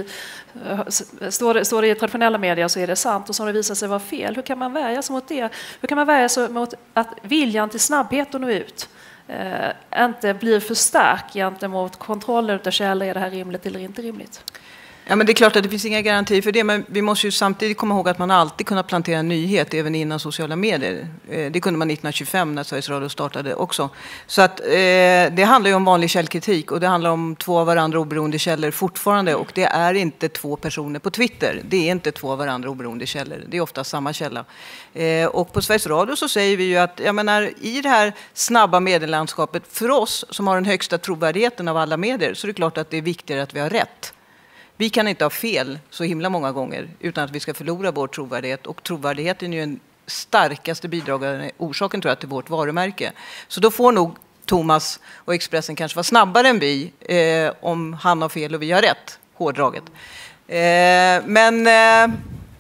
[SPEAKER 1] står det, står det i traditionella medier så är det sant och så har det visat sig vara fel. Hur kan man värja sig mot det? Hur kan man värja sig mot att viljan till snabbhet att nå ut Eh, inte blir för stark gentemot kontroller av källor, är det här rimligt eller inte rimligt?
[SPEAKER 10] Ja, men det är klart att det finns inga garantier för det, men vi måste ju samtidigt komma ihåg att man alltid kunnat plantera en nyhet även innan sociala medier. Eh, det kunde man nittonhundratjugofem när Sveriges Radio startade också. Så att, eh, det handlar ju om vanlig källkritik och det handlar om två av varandra oberoende källor fortfarande, och det är inte två personer på Twitter. Det är inte två av varandra oberoende källor. Det är ofta samma källa. Eh, och på Sveriges Radio så säger vi ju att jag menar, i det här snabba medielandskapet för oss som har den högsta trovärdigheten av alla medier så är det klart att det är viktigare att vi har rätt. Vi kan inte ha fel så himla många gånger utan att vi ska förlora vår trovärdighet. Och trovärdigheten är ju den starkaste bidragande orsaken tror jag, till vårt varumärke. Så då får nog Thomas och Expressen kanske vara snabbare än vi eh, om han har fel och vi har rätt, hårdraget. Eh, men... Eh,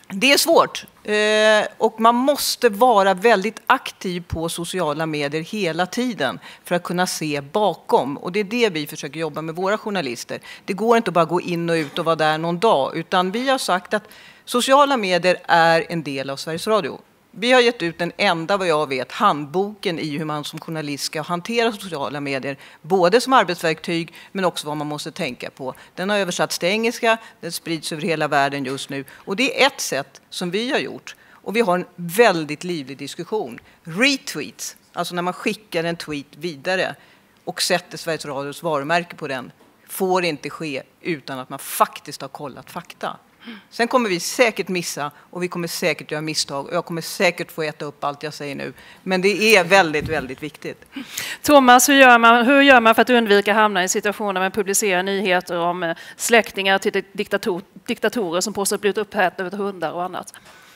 [SPEAKER 10] Det är svårt eh, och man måste vara väldigt aktiv på sociala medier hela tiden för att kunna se bakom. Och det är det vi försöker jobba med våra journalister. Det går inte att bara gå in och ut och vara där någon dag, utan vi har sagt att sociala medier är en del av Sveriges Radio. Vi har gett ut den enda, vad jag vet, handboken i hur man som journalist ska hantera sociala medier. Både som arbetsverktyg men också vad man måste tänka på. Den har översatts till engelska, den sprids över hela världen just nu. Och det är ett sätt som vi har gjort. Och vi har en väldigt livlig diskussion. Retweets, alltså när man skickar en tweet vidare och sätter Sveriges Radios varumärke på den, får inte ske utan att man faktiskt har kollat fakta. Sen kommer vi säkert missa och vi kommer säkert göra misstag och jag kommer säkert få äta upp allt jag säger nu. Men det är väldigt, väldigt viktigt.
[SPEAKER 1] Thomas, hur gör man, hur gör man för att undvika att hamna i situationer med publicera nyheter om släktingar till diktator, diktatorer som påstås blivit uppätna av hundar och annat?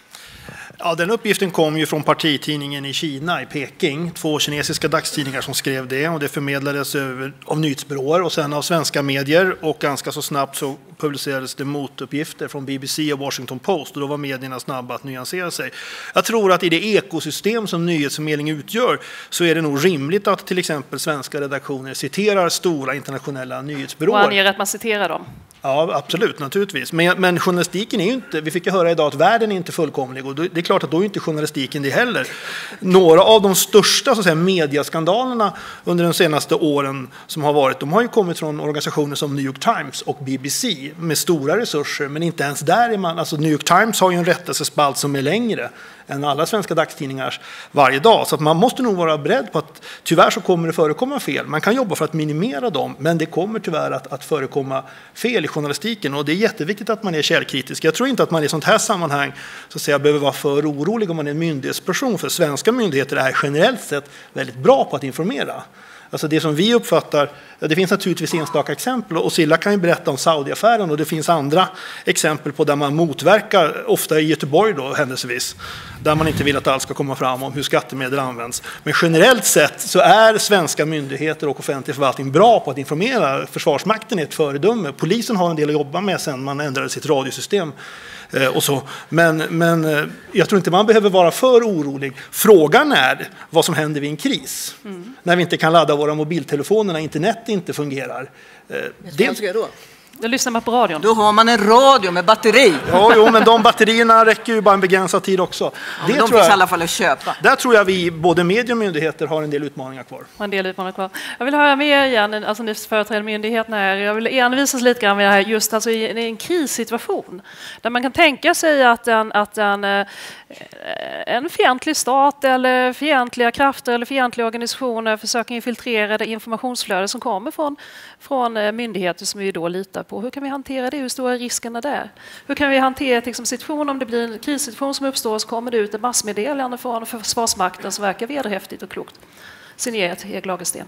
[SPEAKER 11] Ja, den uppgiften kom ju från partitidningen i Kina, i Peking. Två kinesiska dagstidningar som skrev det och det förmedlades över, av nyhetsbyråer och sen av svenska medier och ganska så snabbt så publicerades det motuppgifter från B B C och Washington Post och då var medierna snabba att nyansera sig. Jag tror att i det ekosystem som nyhetsförmedling utgör så är det nog rimligt att till exempel svenska redaktioner citerar stora internationella nyhetsbyråer.
[SPEAKER 1] Och anger att man citerar dem.
[SPEAKER 11] Ja, absolut, naturligtvis. Men, men journalistiken är ju inte, vi fick ju höra idag att världen är inte fullkomlig och det är klart att då är inte journalistiken det heller. Några av de största så att säga, mediaskandalerna under de senaste åren som har varit, de har ju kommit från organisationer som New York Times och B B C med stora resurser, men inte ens där är man, alltså New York Times har ju en rättelsespalt som är längre än alla svenska dagstidningar varje dag. Så att man måste nog vara beredd på att tyvärr så kommer det förekomma fel. Man kan jobba för att minimera dem, men det kommer tyvärr att, att förekomma fel i journalistiken. Och det är jätteviktigt att man är källkritisk. Jag tror inte att man i sånt här sammanhang så att säga, behöver vara för orolig om man är en myndighetsperson. För svenska myndigheter är generellt sett väldigt bra på att informera. Alltså det som vi uppfattar, det finns naturligtvis enstaka exempel och Silla kan ju berätta om Saudi-affären och det finns andra exempel på där man motverkar, ofta i Göteborg då händelsevis, där man inte vill att allt ska komma fram om hur skattemedel används. Men generellt sett så är svenska myndigheter och offentlig förvaltning bra på att informera. Försvarsmakten är ett föredöme. Polisen har en del att jobba med sen man ändrade sitt radiosystem. Och så. Men, men jag tror inte man behöver vara för orolig. Frågan är vad som händer vid en kris. Mm. När vi inte kan ladda våra mobiltelefoner, när internet inte fungerar.
[SPEAKER 10] Det ska jag då.
[SPEAKER 1] Då lyssnar man på radion.
[SPEAKER 10] Då har man en radio med batteri.
[SPEAKER 11] Ja, jo, men de batterierna räcker ju bara en begränsad tid också.
[SPEAKER 10] Ja, det de tror finns jag, i alla fall att köpa.
[SPEAKER 11] Där tror jag vi, både medier och myndigheter, har en del utmaningar kvar.
[SPEAKER 1] En del utmaningar kvar. Jag vill höra med er igen, alltså ni företräder myndigheterna här. Jag vill envisas lite grann med det här, just alltså i en, en krissituation. Där man kan tänka sig att en, att en, en fientlig stat eller fientliga krafter eller fientliga organisationer försöker infiltrera det informationsflöde som kommer från, från myndigheter som vi då litar på. Hur kan vi hantera det? Hur stora är riskerna där? Hur kan vi hantera liksom, situation om det blir en krissituation som uppstår så kommer det ut ett massmeddelande från Försvarsmakten som verkar vederhäftigt och klokt. Signerat Erik Lagersten.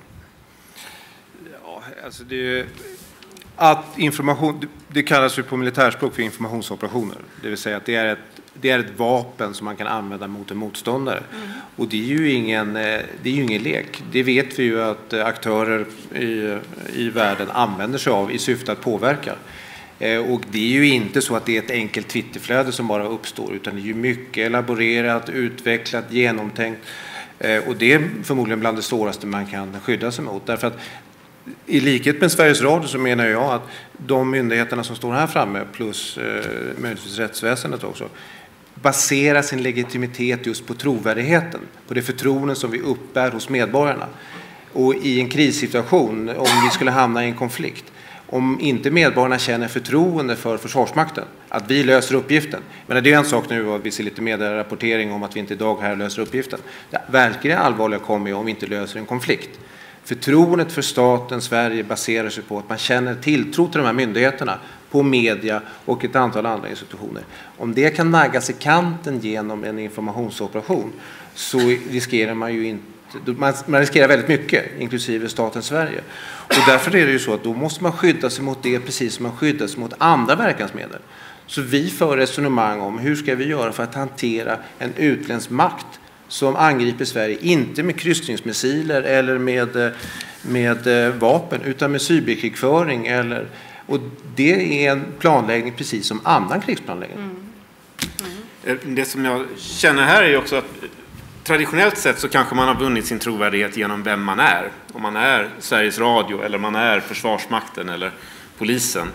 [SPEAKER 7] Ja, alltså det är ju att information, det kallas ju på militärspråk för informationsoperationer. Det vill säga att det är ett, det är ett vapen som man kan använda mot en motståndare. Mm. Och det är ju ingen, det är ju ingen lek. Det vet vi ju att aktörer i, i världen använder sig av i syfte att påverka. Och det är ju inte så att det är ett enkelt Twitterflöde som bara uppstår, utan det är ju mycket elaborerat, utvecklat, genomtänkt. Och det är förmodligen bland det svåraste man kan skydda sig mot. Därför att i likhet med Sveriges Radio så menar jag att de myndigheterna som står här framme plus eh, möjligtvis rättsväsendet också baserar sin legitimitet just på trovärdigheten, på det förtroende som vi uppbär hos medborgarna. Och i en krissituation, om vi skulle hamna i en konflikt, om inte medborgarna känner förtroende för Försvarsmakten, att vi löser uppgiften. Men det är en sak nu att vi ser lite medierapportering om att vi inte idag här löser uppgiften. Det verkligen allvarliga kommer om vi inte löser en konflikt. Förtroendet för staten Sverige baserar sig på att man känner tilltro till de här myndigheterna, på media och ett antal andra institutioner. Om det kan naggas i kanten genom en informationsoperation så riskerar man ju inte, man, man riskerar väldigt mycket, inklusive staten Sverige. Och därför är det ju så att då måste man skydda sig mot det precis som man skyddar sig mot andra verkansmedel. Så vi för resonemang om hur ska vi göra för att hantera en utländsk makt som angriper Sverige, inte med kryssningsmissiler eller med, med vapen, utan med cyberkrigföring. Eller, och det är en planläggning precis som annan krigsplanläggning. Mm. Mm.
[SPEAKER 8] Det som jag känner här är ju också att traditionellt sett så kanske man har vunnit sin trovärdighet genom vem man är. Om man är Sveriges Radio eller man är Försvarsmakten eller polisen.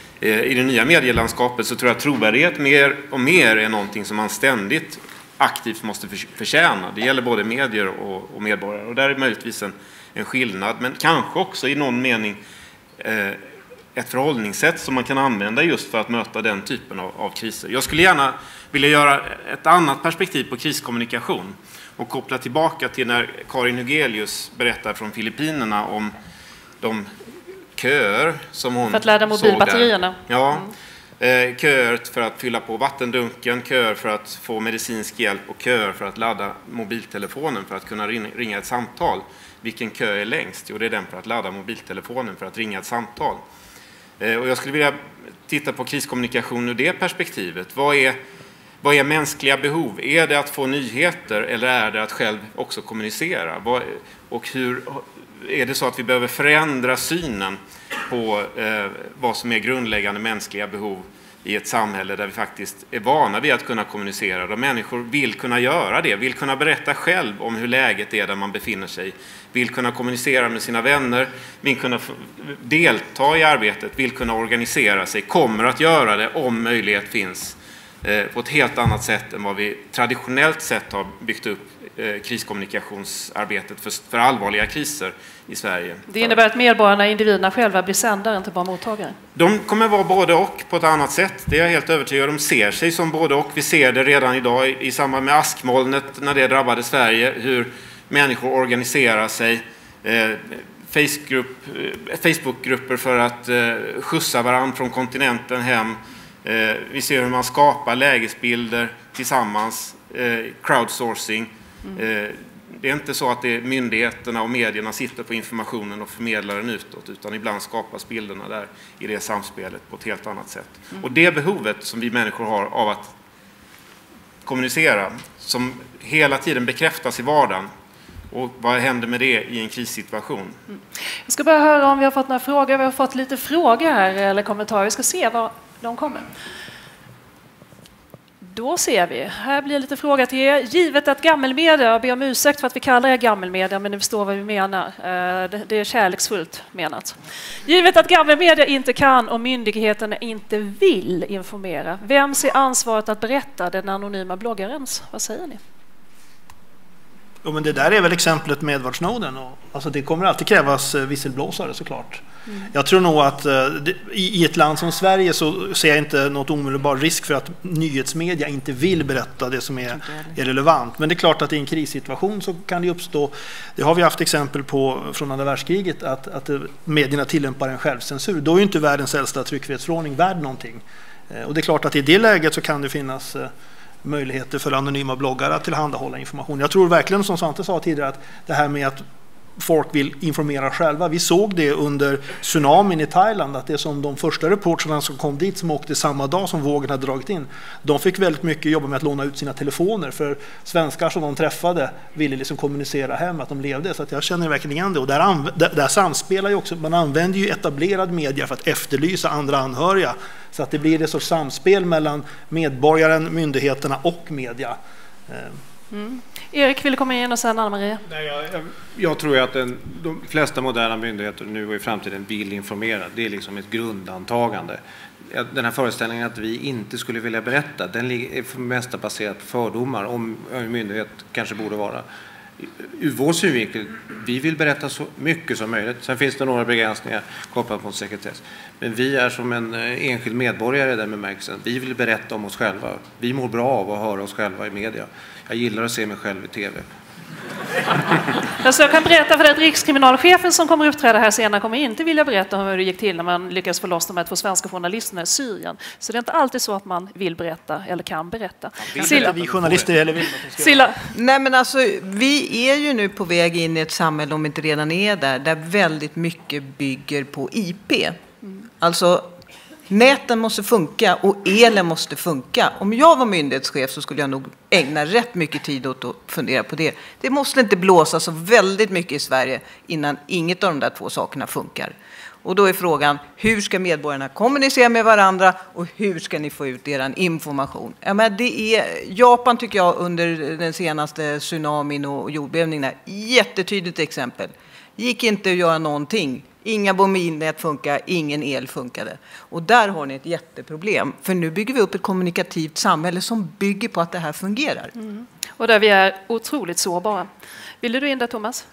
[SPEAKER 8] I det nya medielandskapet så tror jag att trovärdighet mer och mer är någonting som man ständigt aktivt måste förtjäna. Det gäller både medier och, och medborgare. Och där är möjligtvis en, en skillnad, men kanske också i någon mening eh, ett förhållningssätt som man kan använda just för att möta den typen av, av kriser. Jag skulle gärna vilja göra ett annat perspektiv på kriskommunikation och koppla tillbaka till när Karin Hugelius berättar från Filippinerna om de köer som hon
[SPEAKER 1] För att ladda mobilbatterierna.
[SPEAKER 8] Ja, eh, köer för att fylla på vattendunken, köer för att få medicinsk hjälp och köer för att ladda mobiltelefonen för att kunna ringa ett samtal. Vilken kö är längst? Jo, det är den för att ladda mobiltelefonen för att ringa ett samtal. Eh, och jag skulle vilja titta på kriskommunikation ur det perspektivet. Vad är, vad är mänskliga behov? Är det att få nyheter eller är det att själv också kommunicera? Vad, och hur... Är det så att vi behöver förändra synen på eh, vad som är grundläggande mänskliga behov i ett samhälle där vi faktiskt är vana vid att kunna kommunicera, där människor vill kunna göra det, vill kunna berätta själv om hur läget är där man befinner sig, vill kunna kommunicera med sina vänner, vill kunna delta i arbetet, vill kunna organisera sig, kommer att göra det om möjlighet finns eh, på ett helt annat sätt än vad vi traditionellt sett har byggt upp eh, kriskommunikationsarbetet för, för allvarliga kriser i Sverige.
[SPEAKER 1] Det innebär att medborgarna, individerna själva blir sändare, inte bara mottagare?
[SPEAKER 8] De kommer vara både och på ett annat sätt. Det är jag helt övertygad om. De ser sig som både och. Vi ser det redan idag i, i samband med askmolnet när det drabbade Sverige. Hur människor organiserar sig. Eh, Facebookgrupp, eh, Facebookgrupper för att eh, skjutsa varandra från kontinenten hem. Eh, vi ser hur man skapar lägesbilder tillsammans. Eh, crowdsourcing. Mm. Eh, Det är inte så att det är myndigheterna och medierna sitter på informationen och förmedlar den utåt, utan ibland skapas bilderna där i det samspelet på ett helt annat sätt. Mm. Och det behovet som vi människor har av att kommunicera, som hela tiden bekräftas i vardagen, och vad händer med det i en krissituation?
[SPEAKER 1] Mm. Jag ska bara höra om vi har fått några frågor. Vi har fått lite frågor här eller kommentarer. Vi ska se vad de kommer. Då ser vi. Här blir lite fråga till er. Givet att gammelmedia, jag ber om ursäkt för att vi kallar det gammelmedia, men ni förstår vad vi menar. Det är kärleksfullt menat. Givet att gammelmedia inte kan och myndigheterna inte vill informera, vem ser ansvaret att berätta, den anonyma bloggarens? Vad säger ni?
[SPEAKER 11] Jo, men det där är väl exemplet med Edward Snowden. Och, alltså det kommer alltid krävas visselblåsare såklart. Mm. Jag tror nog att eh, det, i, i ett land som Sverige så ser jag inte något omedelbar risk för att nyhetsmedia inte vill berätta det som är, är relevant. Men det är klart att i en krissituation så kan det uppstå, det har vi haft exempel på från andra världskriget, att, att medierna tillämpar en självcensur. Då är ju inte världens äldsta tryckfrihetsförordning värd någonting. Eh, och det är klart att i det läget så kan det finnas eh, möjligheter för anonyma bloggare att tillhandahålla information. Jag tror verkligen, som Svante sa tidigare, att det här med att folk vill informera själva. Vi såg det under tsunamin i Thailand, att det som de första reportrarna som kom dit, som åkte samma dag som vågen hade dragit in, de fick väldigt mycket jobba med att låna ut sina telefoner, för svenskar som de träffade ville liksom kommunicera hem att de levde. Så att jag känner verkligen igen det. Och där, anv- där, där samspelar ju också, man använder ju etablerad media för att efterlysa andra anhöriga. Så att det blir det sorts samspel mellan medborgaren, myndigheterna och media.
[SPEAKER 1] Mm. Erik, vill du komma in och sen Anna-Maria?
[SPEAKER 7] Nej, jag, jag, jag tror att den, de flesta moderna myndigheter nu och i framtiden vill informera. Det är liksom ett grundantagande. Den här föreställningen att vi inte skulle vilja berätta, den är för det mesta baserad på fördomar om en myndighet kanske borde vara. Ur vår synvinkel, vi vill berätta så mycket som möjligt. Sen finns det några begränsningar kopplat mot sekretess. Men vi är som en enskild medborgare i den bemärkelsen. Vi vill berätta om oss själva. Vi mår bra av att höra oss själva i media. Jag gillar att se mig själv i tv.
[SPEAKER 1] Alltså jag kan berätta för dig att rikskriminalchefen som kommer uppträda här senare kommer inte vilja berätta om hur det gick till när man lyckades få loss de här två svenska journalisterna i Syrien. Så det är inte alltid så att man vill berätta eller kan berätta.
[SPEAKER 11] Vill Silla. Vi journalister eller vill
[SPEAKER 1] Silla.
[SPEAKER 10] Nej, men alltså, vi är ju nu på väg in i ett samhälle, om inte redan är där, där väldigt mycket bygger på I P. Mm. Alltså Näten måste funka och elen måste funka. Om jag var myndighetschef så skulle jag nog ägna rätt mycket tid åt att fundera på det. Det måste inte blåsa så väldigt mycket i Sverige innan inget av de där två sakerna funkar. Och då är frågan, hur ska medborgarna kommunicera med varandra och hur ska ni få ut er information? Ja, men det är, Japan tycker jag under den senaste tsunamin och jordbävningen är jättetydligt exempel. Gick inte att göra någonting. Inga mobilnät funkar, ingen el funkade. Och där har ni ett jätteproblem. För nu bygger vi upp ett kommunikativt samhälle som bygger på att det här fungerar.
[SPEAKER 1] Mm. Och där vi är otroligt sårbara. Vill du in där, Thomas?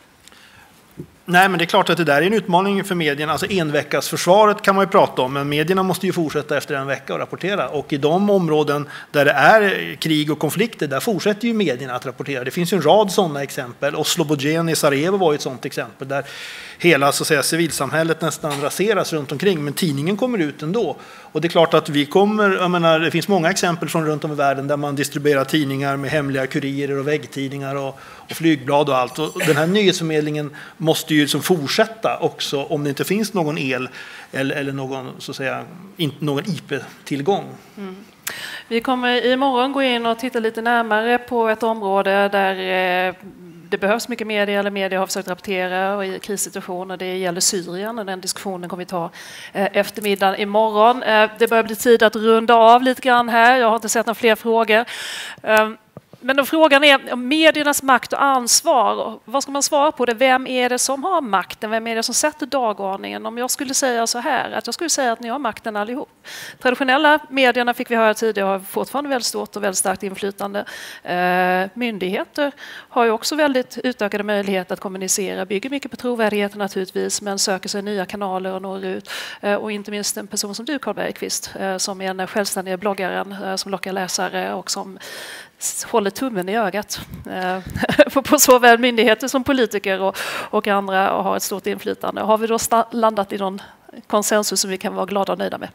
[SPEAKER 11] Nej, men det är klart att det där är en utmaning för medierna. Alltså enveckasförsvaret kan man ju prata om, men medierna måste ju fortsätta efter en vecka och rapportera. Och i de områden där det är krig och konflikter, där fortsätter ju medierna att rapportera. Det finns ju en rad sådana exempel. Oslobojen i Sarajevo var ju ett sådant exempel där hela så att säga, civilsamhället nästan raseras runt omkring, men tidningen kommer ut ändå. Och det är klart att vi kommer, jag menar, det finns många exempel från runt om i världen där man distribuerar tidningar med hemliga kurirer och väggtidningar och, och flygblad och allt. Och den här nyhetsförmedlingen måste ju liksom fortsätta också om det inte finns någon el eller, eller någon, så att säga, inte någon I P-tillgång.
[SPEAKER 1] Mm. Vi kommer imorgon gå in och titta lite närmare på ett område där eh, det behövs mycket media, eller media har försökt rapportera och i krissituationer. Det gäller Syrien och den diskussionen kommer vi ta eh, eftermiddagen imorgon. Eh, det börjar bli tid att runda av lite grann här. Jag har inte sett några fler frågor. Eh, Men då frågan är om mediernas makt och ansvar. Vad ska man svara på det? Vem är det som har makten? Vem är det som sätter dagordningen? Om jag skulle säga så här, att jag skulle säga att ni har makten allihop. Traditionella medierna, fick vi höra tidigare, har fortfarande väldigt stort och väldigt starkt inflytande. Eh, myndigheter har ju också väldigt utökade möjligheter att kommunicera. Bygger mycket på trovärdighet naturligtvis, men söker sig nya kanaler och når ut. Eh, och inte minst en person som du, Carl Bergqvist, eh, som är en självständig bloggaren eh, som lockar läsare och som håller tummen i ögat eh, på såväl myndigheter som politiker och, och andra och har ett stort inflytande. Har vi då landat i någon konsensus som vi kan vara glada och nöjda med?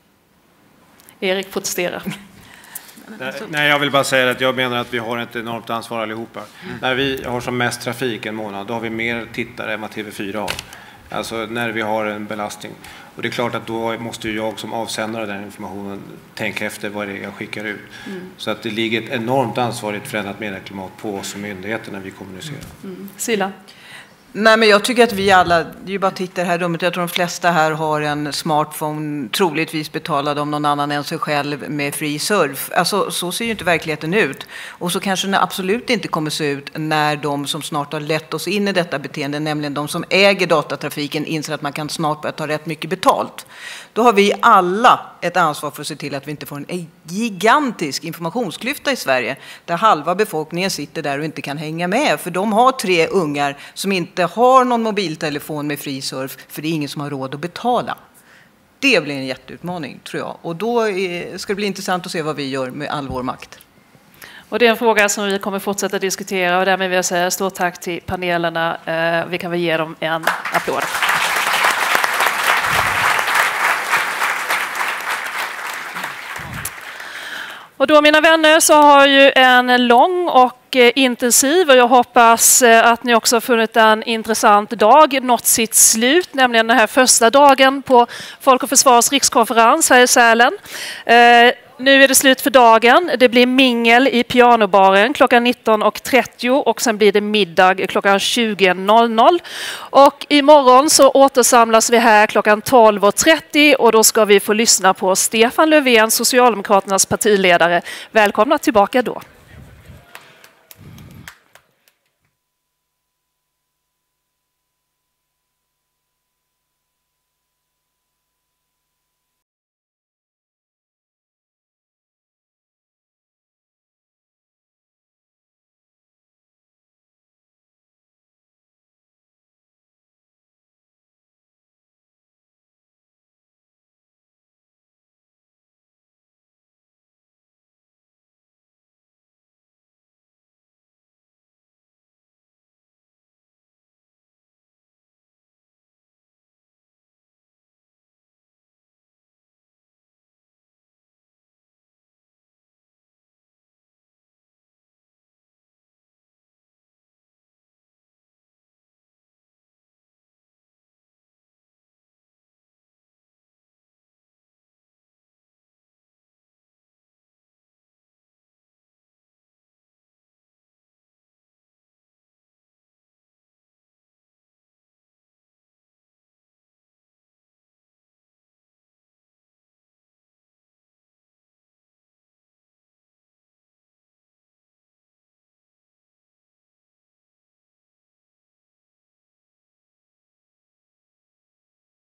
[SPEAKER 1] Erik protesterar.
[SPEAKER 7] Nej, jag vill bara säga att jag menar att vi har ett enormt ansvar allihopa. Mm. När vi har som mest trafik en månad, då har vi mer tittare än vad T V fyra har. Alltså när vi har en belastning. Och det är klart att då måste ju jag som avsändare av den informationen tänka efter vad det är jag skickar ut. Mm. Så att det ligger ett enormt ansvar i ett förändrat medieklimat på oss som myndigheter när vi kommunicerar.
[SPEAKER 1] Mm. Silla?
[SPEAKER 10] Nej, men jag tycker att vi alla, det är ju bara att titta i det här rummet, jag tror de flesta här har en smartphone troligtvis betalad av någon annan än sig själv med free surf. Alltså så ser ju inte verkligheten ut. Och så kanske den absolut inte kommer se ut när de som snart har lett oss in i detta beteende, nämligen de som äger datatrafiken, inser att man kan snart börja ta rätt mycket betalt. Då har vi alla ett ansvar för att se till att vi inte får en gigantisk informationsklyfta i Sverige där halva befolkningen sitter där och inte kan hänga med. För de har tre ungar som inte har någon mobiltelefon med free surf för det är ingen som har råd att betala. Det blir en jätteutmaning, tror jag. Och då är, ska det bli intressant att se vad vi gör med all vår makt.
[SPEAKER 1] Och det är en fråga som vi kommer fortsätta diskutera och därmed vill jag säga stort tack till panelerna. Vi kan väl ge dem en applåd. Och då, mina vänner, så har ju en lång och intensiv, och jag hoppas att ni också har funnit en intressant dag, nått sitt slut, nämligen den här första dagen på Folk och Försvars rikskonferens här i Sälen. Eh, nu är det slut för dagen. Det blir mingel i pianobaren klockan nitton och trettio och sen blir det middag klockan tjugo noll noll. Och imorgon så återsamlas vi här klockan tolv och trettio och då ska vi få lyssna på Stefan Löfven, Socialdemokraternas partiledare. Välkomna tillbaka då.